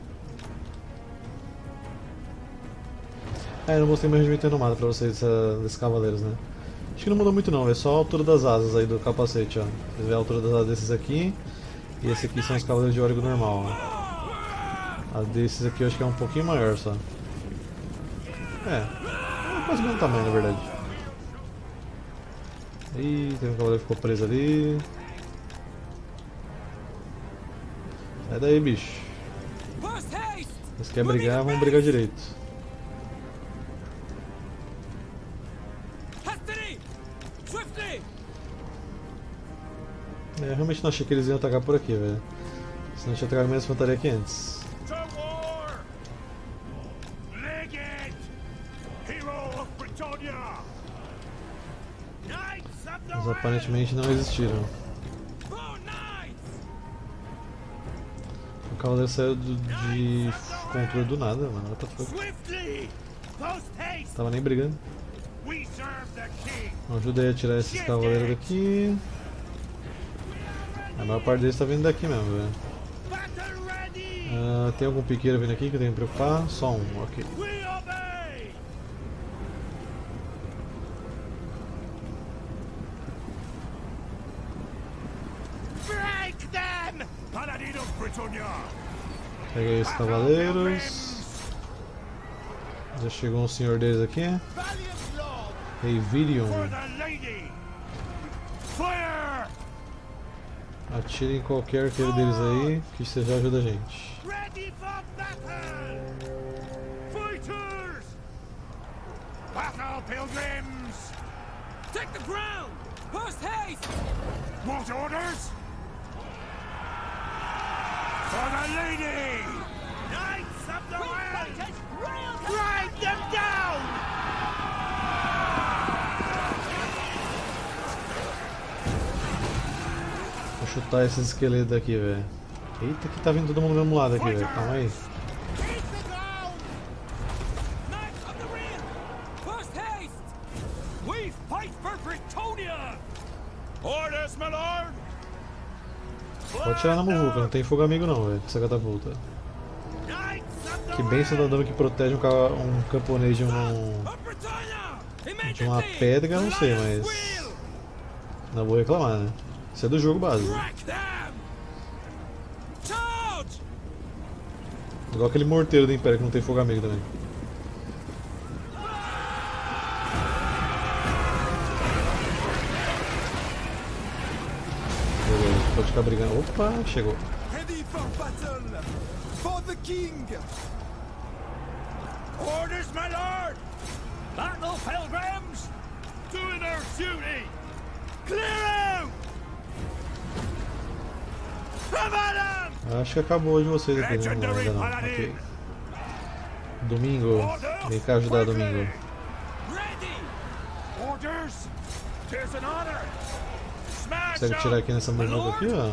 Ah, eu não mostrei meu regimento renomado pra vocês dessa, desses cavaleiros, né? Acho que não mudou muito não, é só a altura das asas aí do capacete, ó. Vocês veem a altura das asas desses aqui. E esse aqui são os cavaleiros de Origo normal, ó. A desses aqui eu acho que é um pouquinho maior só. É. Quase o mesmo tamanho, na verdade. Ih, tem um cavaleiro que ficou preso ali. Sai daí, bicho. Se quer brigar, vamos brigar direito. É, eu realmente não achei que eles iam atacar por aqui, velho. Senão eu tinha trago menos infantaria aqui antes. Mas aparentemente não existiram. O cavaleiro saiu do, de controle do nada, mano. What the fuck? Tava nem brigando. Ajuda aí a tirar esses cavaleiros daqui. A maior parte deles tá vindo daqui mesmo, velho. Uh, tem algum piqueiro vindo aqui que eu tenho que me preocupar? Só um, ok. Peguei esses cavaleiros. Já chegou um senhor deles aqui. Rei Virion. Atire em qualquer arqueiro deles aí, que isso já ajuda a gente. Battle, pilgrims! Take the ground! Post haste! What orders? For the lady! Knights of the Realm! Drive them down! Vou chutar esses esqueletos aqui, velho. Eita, que tá vindo todo mundo do mesmo lado aqui, velho. Calma aí. Pode tirar na muvuca, não tem fogo amigo não, velho, essa catapulta. Que bênção da dama que protege um, ca um camponês de, um, de uma pedra, eu não sei, mas não vou reclamar, né? Isso é do jogo base. Igual aquele morteiro do Império que não tem fogo amigo também. pode ficar brigando. Opa, chegou. Ready for battle! For the king! Orders, my lord! Battle, pilgrims! Doing our duty! Clear out! Acho que acabou de vocês aqui, né? Não, ainda não. Ok. Domingo. Vem cá ajudar, Domingo. Consegue tirar aqui nessa muvuca aqui, ó.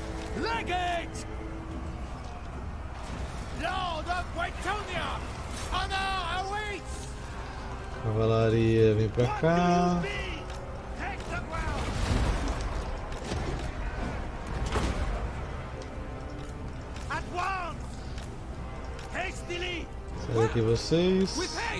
Cavalaria, vem pra cá. Sai daqui vocês.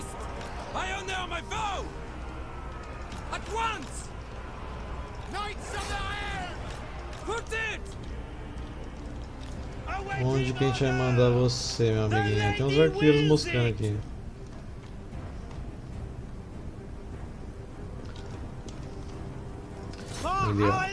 Onde que a gente vai mandar você, meu amiguinho? Tem uns arqueiros moscando aqui. Ali, ó.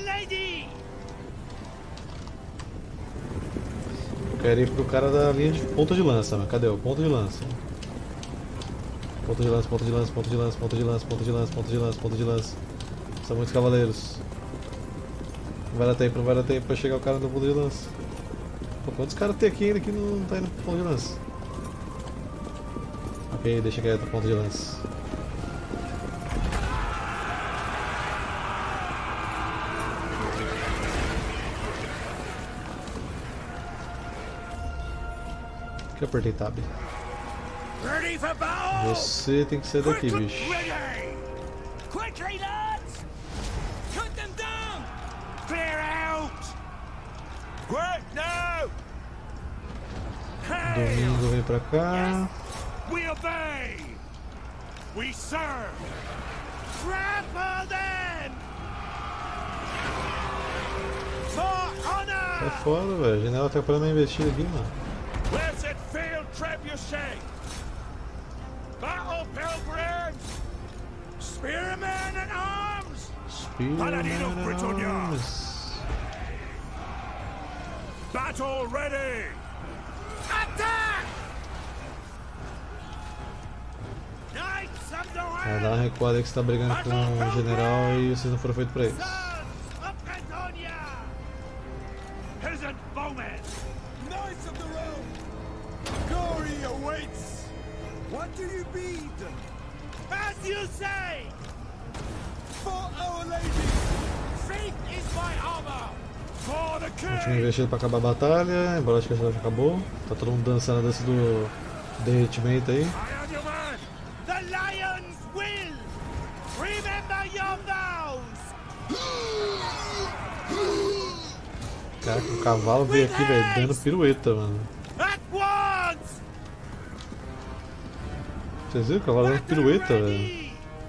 Eu quero ir pro cara da linha de ponta de lança, mas cadê o ponta de lança? Ponta de lança, ponta de lança, ponta de lança, ponta de lança, ponta de lança, ponta de lança, ponta de lança. São muitos cavaleiros. Não vai dar tempo, não vai dar tempo pra chegar o cara do ponta de lança. Pô, quantos caras tem aqui ainda que não tá indo pro ponta de lança? Ok, deixa quieto, ponta de lança. Que eu apertei tab. Você tem que sair daqui, bicho. Domingo vem pra cá. Sai fora, velho. A janela tá parando a investir aqui, mano. Battle, pilgrims! Spearmen at arms! Paladin of Britannia! Battle ready! Attack! Knights of the Vai dar uma recuada aí que você tá brigando com o general e vocês não foram feitos pra isso. Peasant bowmen! Knights of the realm! Glory awaits! What do you bid? As you say! For our lady! Faith is my armor! For the king! Último investido pra acabar a batalha, embora acho que já acabou. Tá todo mundo dançando a dança do derretimento aí. The lions will! Remember your vows! Caraca, o cavalo veio aqui, velho, dando pirueta, mano. At once! Vocês viram o cavalo dando pirueta, velho?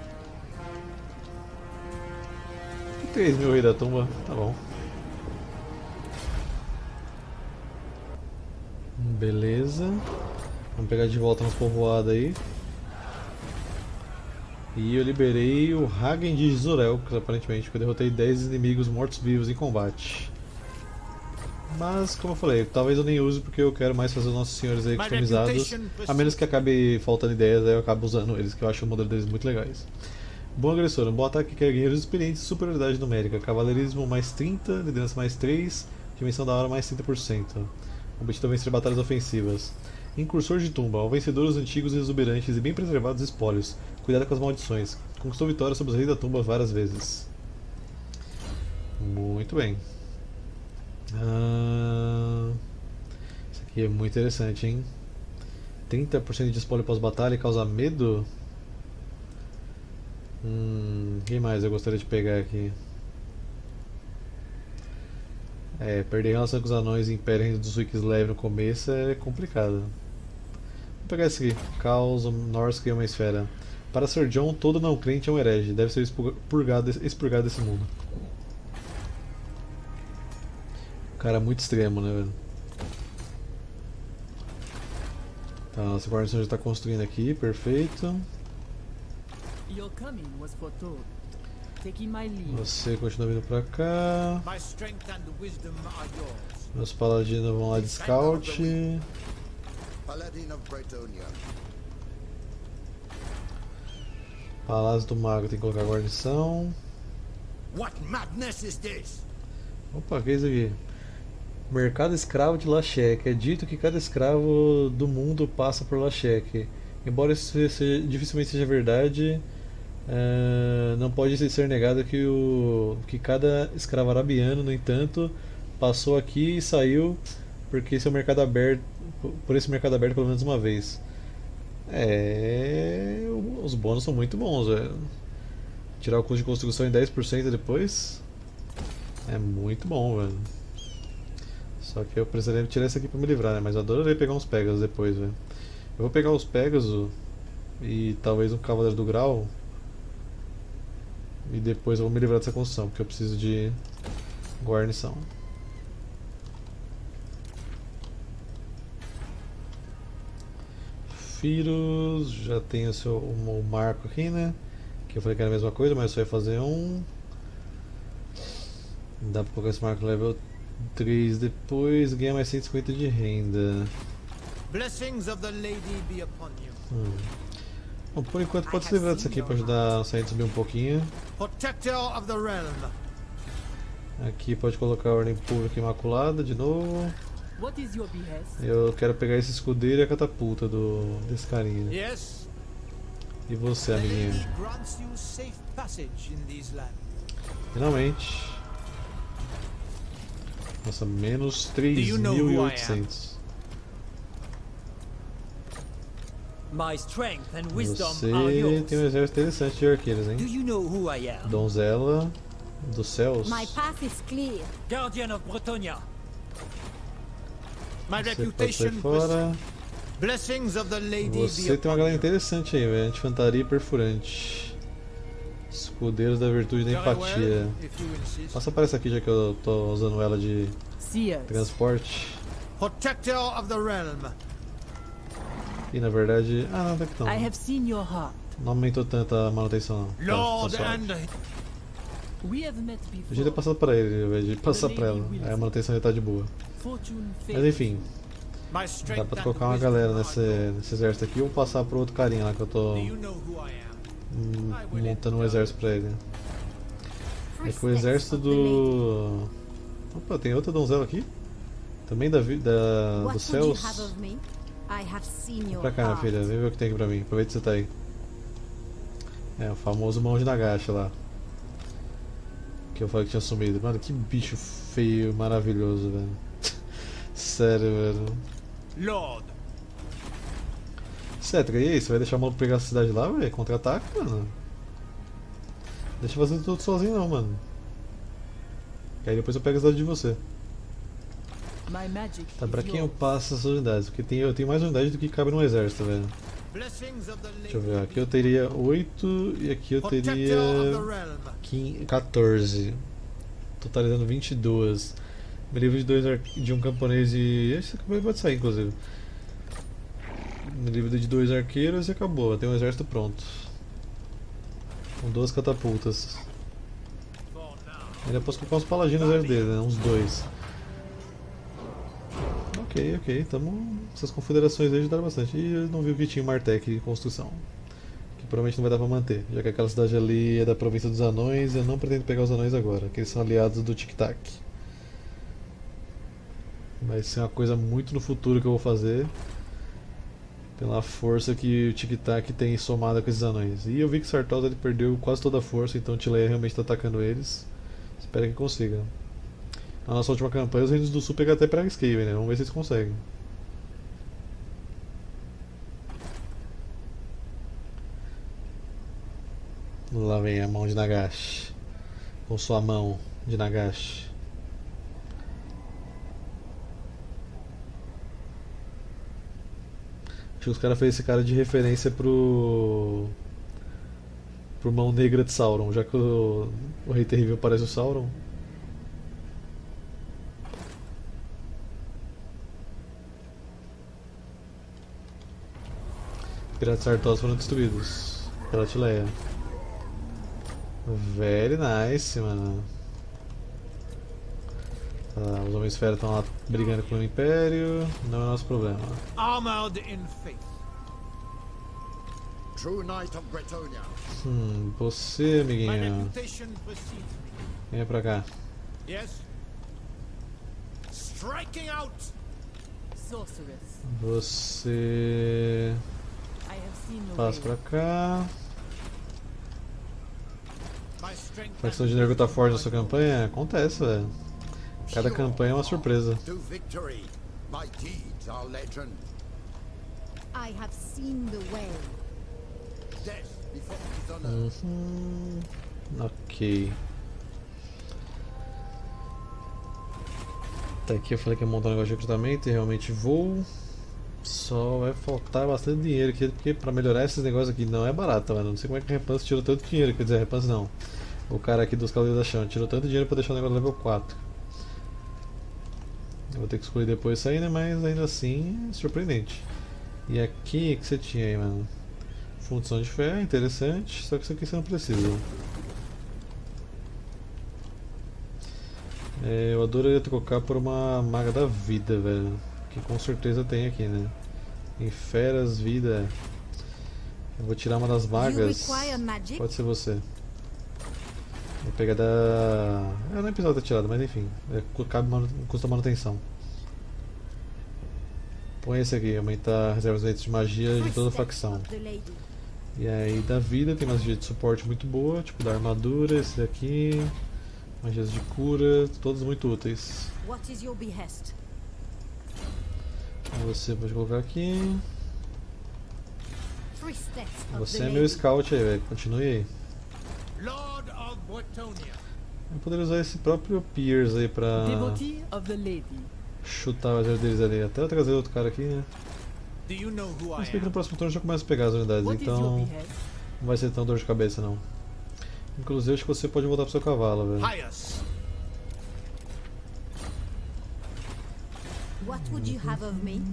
três mil aí da tumba, tá bom. Beleza. Vamos pegar de volta nos povoados aí. E eu liberei o Hagen de Zorel, aparentemente, porque eu derrotei dez inimigos mortos-vivos em combate. Mas, como eu falei, talvez eu nem use porque eu quero mais fazer os nossos senhores aí customizados. A menos que acabe faltando ideias, aí eu acabo usando eles, que eu acho o modelo deles muito legais. Bom agressor, um bom ataque que é guerreiros experientes, superioridade numérica, cavaleirismo mais trinta, liderança mais três, dimensão da hora mais trinta por cento. Obtido a vencer batalhas ofensivas. Incursor de tumba, ao vencedor os antigos e exuberantes e bem preservados espólios. Cuidado com as maldições. Conquistou vitória sobre os reis da tumba várias vezes. Muito bem. Ah, isso aqui é muito interessante, hein? trinta por cento de espólio pós-batalha causa medo? Hum, quem mais eu gostaria de pegar aqui? É, perder relação com os anões e Império dos Wikislev no começo é complicado. Vou pegar esse aqui, Caos Norsk e uma esfera. Para Sir John, todo não crente é um herege, deve ser expurgado, expurgado desse mundo. Cara, muito extremo, né, velho? Tá, nossa guarnição já está construindo aqui, perfeito. taking my leave. Você continua vindo pra cá. My strength and wisdom are yours. Meus paladinos vão lá de scout. Paladin of Bretonnia. Palácio do Mago tem que colocar guarnição. What madness is this? Opa, o que é isso aqui? Mercado escravo de Lashek. É dito que cada escravo do mundo passa por Lashek. Embora isso seja, dificilmente seja verdade, uh, não pode ser negado que, o, que cada escravo arabiano, no entanto, passou aqui e saiu porque esse é o mercado aberto, por esse mercado aberto pelo menos uma vez. É, os bônus são muito bons, velho. Tirar o custo de construção em dez por cento depois é muito bom, velho. Só que eu precisaria tirar isso aqui pra me livrar, né? Mas eu adoraria pegar uns Pegasus depois, velho. Eu vou pegar os Pegasus e talvez um Cavaleiro do Grau. E depois eu vou me livrar dessa construção, porque eu preciso de guarnição. Firus, já tem o seu o marco aqui, né? Que eu falei que era a mesma coisa, mas só ia fazer um. Dá pra colocar esse marco level três depois, ganha mais cento e cinquenta de renda. Blessings of the lady be upon you. Hum. Bom, por enquanto pode se livrar disso aqui para ajudar a sair subir um pouquinho. Protector of the realm. Aqui pode colocar a ordem pública imaculada de novo. What is your behest? Eu quero pegar esse escudeiro e a catapulta do, desse carinha. Yes. E você, The amiguinho? lady grants you safe passage in these lands. Finalmente. Nossa, menos três mil e oitocentos. My strength and wisdom Você are yours. tem um exército interessante de arqueiros, hein? Do you know who I am? Donzela dos céus. My path is clear. Guardian of Bretonnia. My Você pode reputation sair fora. blessings of the lady be Você tem uma upon galera you. interessante aí, velho. Infantaria perfurante. Escudeiros da virtude da Very empatia. well, if you insist. Passa para essa aqui já que eu tô usando ela de Seers. transporte. Protector of the realm. E na verdade. Ah, não, tá aqui não. I have seen your heart. Não aumentou tanta manutenção não. Lord tá, tá and We have met before. Podia ter passado para ele ao invés de passar para ela. Aí a manutenção já tá de boa. Fortune Mas enfim, my strength dá pra and colocar uma wisdom galera are nesse, yours. nesse exército aqui ou passar pro outro carinha lá que eu tô Do you know who I am? hum, montando um exército pra ele. É que o exército do. Opa, tem outra donzela aqui? Também da, vi- da What dos would you céus? have of me? I have seen Vem your pra cá, minha heart. filha, vem ver o que tem aqui pra mim. Aproveita que você tá aí. É, o famoso mão de Nagashi lá. Que eu falei que tinha sumido. Mano, que bicho feio, maravilhoso, velho. Sério, velho. Lord. Cetra, e aí? Você vai deixar o maluco pegar a cidade lá, velho? Contra-ataque, mano? Deixa eu fazer tudo sozinho não, mano. E aí depois eu pego a cidade de você. My magic Tá, pra is quem eu yours. passo essas unidades? Porque tem, eu tenho mais unidades do que cabe no exército, velho. Blessings of the lady. Deixa eu ver, aqui eu teria oito e aqui eu teria Protector of the realm. quinze, quatorze. Totalizando vinte e dois. Me livro de dois ar- de um camponês e. Esse camponês pode sair, inclusive. Me livro de dois arqueiros e acabou. Tem um exército pronto. Com duas catapultas. Ainda posso colocar uns paladinos no exército dele, né? Uns dois. Ok, ok. Tamo... Essas confederações aí ajudaram bastante. E eu não vi o que tinha em Martec em construção. Que provavelmente não vai dar pra manter. Já que aquela cidade ali é da província dos anões, eu não pretendo pegar os anões agora. Que eles são aliados do Tic Tac. Vai ser uma coisa muito no futuro que eu vou fazer. Pela força que o Tic Tac tem somada com esses anões. E eu vi que Sartosa ele perdeu quase toda a força, então o Tileia realmente está atacando eles. Espero que consiga. Na nossa última campanha, os reinos do sul pegaram até Pragscaven, né? Vamos ver se eles conseguem. Lá vem a mão de Nagashi. Com sua mão de Nagashi. Acho que os caras fez esse cara de referência pro. pro Mão Negra de Sauron, já que o, o Rei Terrível parece o Sauron. Piratas Sartosos foram destruídos pela Tileia. Very nice, mano. Tá, os homens fera estão lá brigando com o Império. Não é nosso problema. Armored in faith. True Knight of Bretonia. Hum, você, My amiguinho. reputation precedes me. Venha pra cá. Yes? Striking out! Sorceress. Você. I have seen the Passa way. pra cá. My strength A facção de Nergo tá forte na sua campanha? Acontece, velho. Cada campanha é uma surpresa. To victory. My deeds are legend. I have seen the way. Death before dishonor. Uhum. Ok. Tá aqui, eu falei que ia montar um negócio de recrutamento e realmente vou. Só vai faltar bastante dinheiro aqui, porque pra melhorar esses negócios aqui não é barato, mano. Não sei como é que a Repanse tirou tanto dinheiro, quer dizer, a Repanse não. O cara aqui dos Cavaleiros da Chama tirou tanto dinheiro pra deixar o negócio level quatro. Eu vou ter que escolher depois isso aí, né? Mas ainda assim, é surpreendente. E aqui, o que você tinha aí, mano? Função de fé, interessante, só que isso aqui você não precisa. É, eu adoraria trocar por uma maga da vida, velho. Que com certeza tem aqui, né? Em feras, vida. Eu vou tirar uma das You magas. require magic? Pode ser você. Vou pegar da. Eu não precisava ter tirado, mas enfim. É, cabe manu... custa manutenção. Põe esse aqui, aumentar reservas de magia de toda a facção. The lady. E aí da vida tem magia de suporte muito boa, tipo da armadura, esse daqui. Magias de cura, todas muito úteis. What is your behest? Você pode colocar aqui. Three steps of Você the é meu lady. scout aí, velho. Continue aí. Lord of Bretonia. Eu poderia usar esse próprio Piers aí pra Devotee of the lady. chutar as deles ali. Até eu trazer outro cara aqui, né? Do you know who I Mas bem que no am? próximo turno eu já começo a pegar as unidades, What is your então behest? não vai ser tão dor de cabeça não. Inclusive acho que você pode voltar pro seu cavalo, velho. Pious. What would you have of me?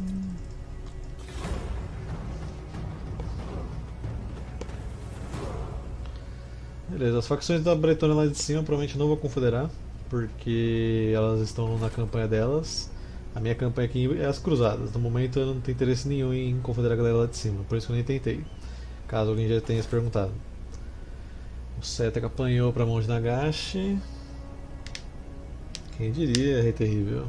Beleza, as facções da Bretônia lá de cima provavelmente não vou confederar, porque elas estão na campanha delas. A minha campanha aqui é as cruzadas. No momento eu não tenho interesse nenhum em confederar a galera lá de cima, por isso que eu nem tentei. Caso alguém já tenha se perguntado. O Cetek apanhou pra mão de Nagashi. Quem diria, Rei Terrível.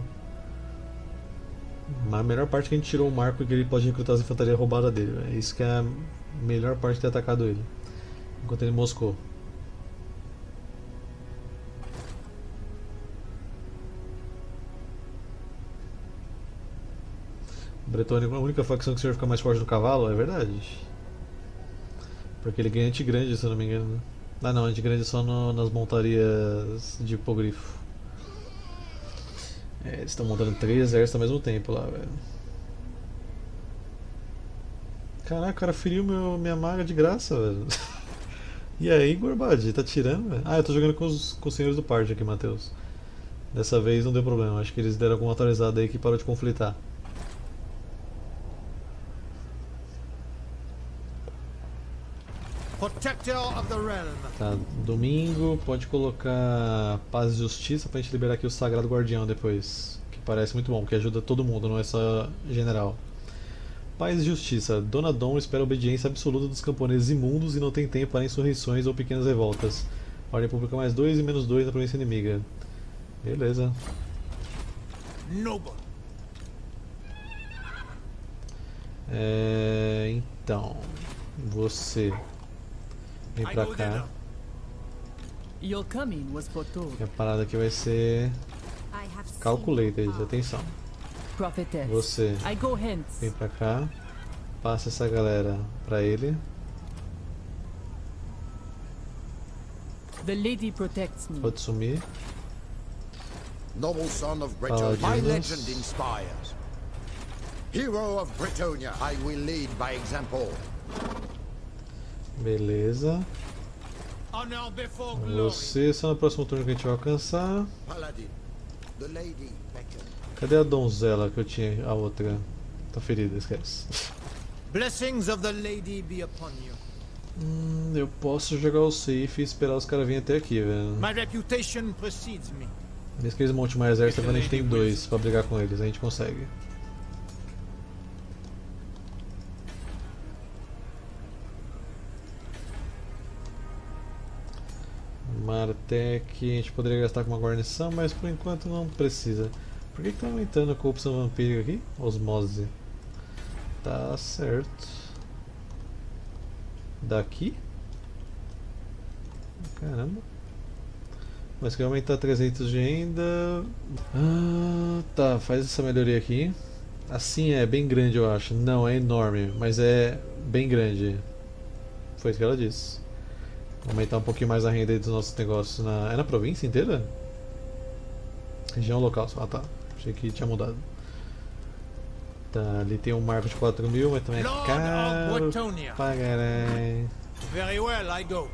Mas a melhor parte é que a gente tirou o marco que ele pode recrutar as infantarias roubadas dele. É isso que é a melhor parte de ter atacado ele. Enquanto ele moscou. Bretônia é a única facção que serve ficar mais forte no cavalo, é verdade. Porque ele ganha anti-grande, se eu não me engano. Ah não, anti-grande só no, nas montarias de hipogrifo. É, eles estão montando três exércitos ao mesmo tempo lá, velho. Caraca, o cara feriu meu, minha maga de graça, velho. E aí, Gorbad, tá tirando, velho? Ah, eu tô jogando com os, com os senhores do party aqui, Matheus. Dessa vez não deu problema, acho que eles deram alguma atualizada aí que parou de conflitar. Protector of the realm. Tá, domingo, pode colocar paz e justiça pra gente liberar aqui o Sagrado Guardião depois. Que parece muito bom, porque ajuda todo mundo, não é só general. Paz e justiça. Dona Dom espera a obediência absoluta dos camponeses imundos e não tem tempo para insurreições ou pequenas revoltas. Ordem pública mais dois e menos dois na província inimiga. Beleza. Noble. É, então, você vem pra cá. Your coming was foretold. Que a parada aqui vai ser I have seen calculated. the path. Atenção. Prophetess. Você I go hence. vem pra cá. Passa essa galera pra ele. The lady protects me. Pode sumir. Noble son of Bretonia. My Paladinos. legend inspires. Hero of Bretonia, I will lead by example. Beleza. Honor before glory. Você só no próximo turno que a gente vai alcançar. Paladin, the lady beckons. Cadê a donzela que eu tinha? A outra. Tá ferida, esquece. Blessings of the lady be upon you. Hum, eu posso jogar o safe e esperar os caras virem até aqui, velho. My reputation precedes me. Desde que eles montem mais exército, quando a gente tem dois pra brigar com eles, a gente consegue. Martec, a gente poderia gastar com uma guarnição, mas por enquanto não precisa. Por que está aumentando a corrupção vampírica aqui? Osmose. Tá certo. Daqui? Caramba. Mas quer aumentar trezentos de renda. Ah, tá, faz essa melhoria aqui. Assim é bem grande, eu acho. Não, é enorme, mas é bem grande. Foi isso que ela disse. Aumentar um pouquinho mais a renda dos nossos negócios. Na... É na província inteira? Região local só. Ah tá. Achei que tinha mudado. Tá, ali tem um marco de quatro mil, mas também é caro pra caralho. Very well, I go.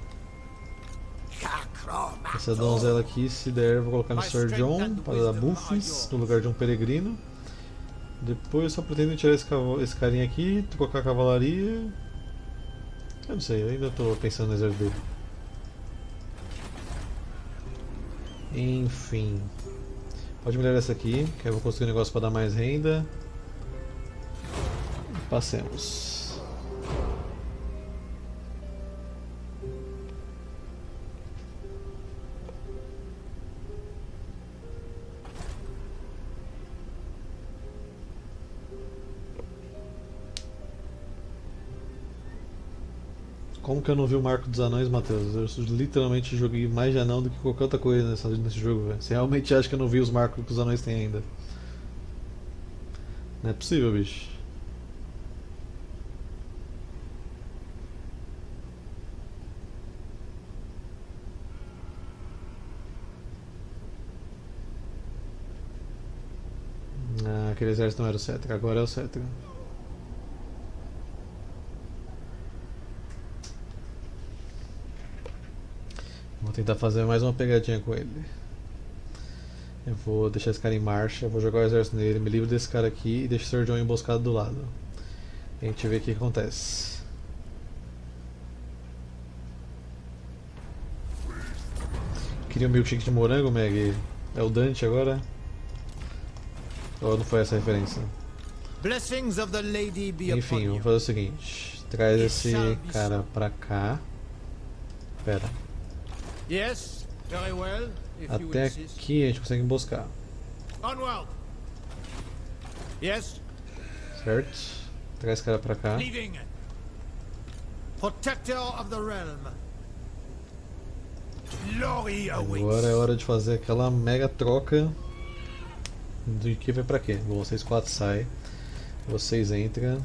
Essa donzela aqui, se der, vou colocar no Sir John para dar buffs no lugar de um peregrino. Depois só pretendo tirar esse, esse carinha aqui, colocar a cavalaria. Eu não sei, eu ainda estou pensando no exército dele. Enfim. Pode melhorar essa aqui, que eu vou construir um negócio para dar mais renda. Passemos. Como que eu não vi o Marco dos Anões, Matheus? Eu literalmente joguei mais de anão do que qualquer outra coisa nessa, nesse jogo, velho. Você realmente acha que eu não vi os marcos que os anões têm ainda? Não é possível, bicho. Ah, aquele exército não era o Cetra, agora é o Cetra. Vou tentar fazer mais uma pegadinha com ele. Eu vou deixar esse cara em marcha, vou jogar o exército nele, me livro desse cara aqui e deixo o Sir John emboscado do lado. E a gente vê o que acontece. Queria um milkshake de morango, Meg? É o Dante agora? Ou não foi essa a referência? Enfim, vamos fazer o seguinte. Traz esse cara pra cá. Pera. Yes, very well, if you Até insist. aqui a gente consegue emboscar. Onward. Yes. Certo? Traz esse cara pra cá. Leaving. Protector of the realm. Glory awaits. Agora é hora de fazer aquela mega troca. De que vai pra quê? Vocês quatro saem. Vocês entram.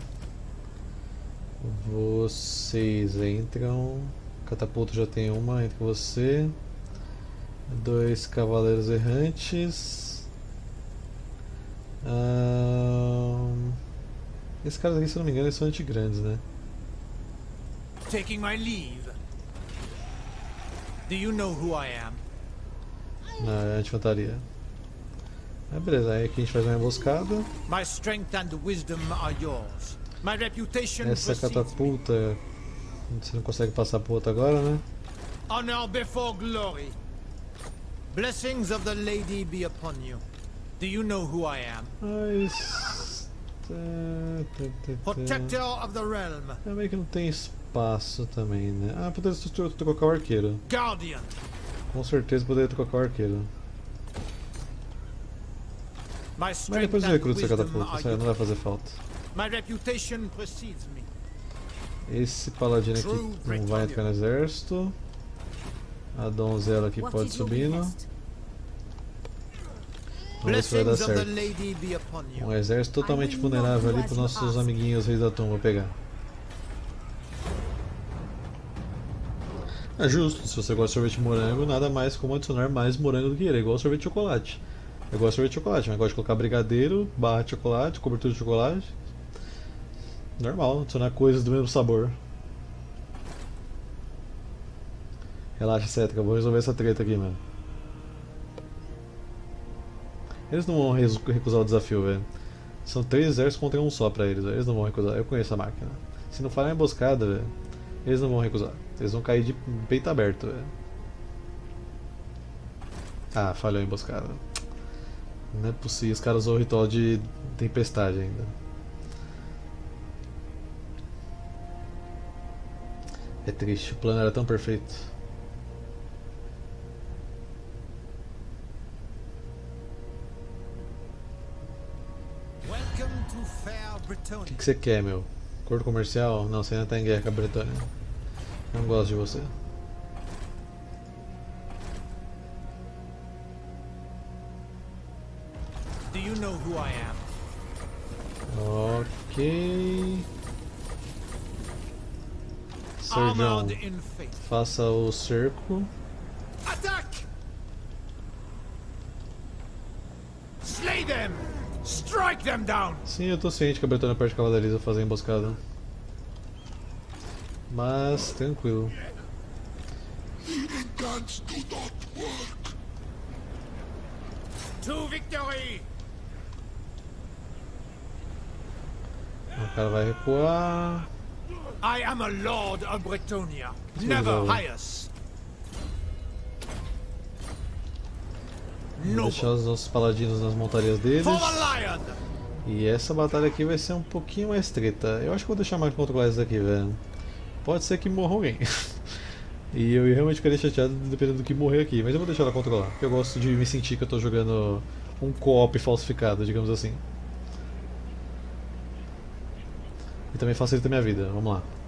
Vocês entram. Catapulta já tem uma, entre você. Dois cavaleiros errantes. Um... Esses caras aqui, se não me engano, eles são antigrandes, né? Taking my leave. Do you know who I am? Não, é anti-infantaria. Ah, beleza, aí aqui a gente faz uma emboscada. My strength and wisdom are yours. My reputation Essa catapulta você não consegue passar pro outro agora, né? Honor before glory. Blessings of the lady be upon you. Do you know who I am? Mas... Protector of the realm. Também que não tem espaço também, né? Ah, poderia trocar o arqueiro. Guardian. Com certeza poderia trocar o arqueiro. Mas depois eu recruto essa catapulta, isso aí não vai fazer falta. My reputation precedes me. Esse paladino aqui não vai entrar no exército. A donzela aqui pode subir. Vamos ver se vai dar certo. Um exército totalmente vulnerável ali para os nossos amiguinhos reis da tumba pegar. É justo, se você gosta de sorvete de morango, nada mais como adicionar mais morango do que ele. É igual sorvete de chocolate. Eu gosto de sorvete de chocolate, mas gosto de colocar brigadeiro, barra de chocolate, cobertura de chocolate. Normal, adicionar coisas do mesmo sabor. Relaxa, Cetra, eu vou resolver essa treta aqui, mano. Eles não vão recusar o desafio, velho. São três exércitos contra um só pra eles, véio. Eles não vão recusar. Eu conheço a máquina. Se não falhar a emboscada, velho, Eles não vão recusar. Eles vão cair de peito aberto, velho. Ah, falhou a emboscada. Não é possível, os caras usam o ritual de tempestade ainda. É triste, o plano era tão perfeito. O que, que você quer, meu? Acordo comercial? Não, você ainda tá em guerra com a Bretônia. Não gosto de você. Do you know who I am? Ok. Sir John, faça o cerco. Attack! Slay them! Strike them down! Sim, eu tô ciente que a Bretônia perde cavalaria ao fazer emboscada. Mas, tranquilo. To victory! O cara vai recuar. I am a lord of Bretonia. Never highest. Vou deixar os nossos paladinos nas montarias deles. E essa batalha aqui vai ser um pouquinho mais treta. Eu acho que vou deixar mais controlados aqui, velho. Pode ser que morra alguém. E eu realmente ficaria chateado dependendo do que morrer aqui. Mas eu vou deixar ela controlar. Porque eu gosto de me sentir que eu tô jogando um co-op falsificado, digamos assim. E também facilita a minha vida. Vamos lá.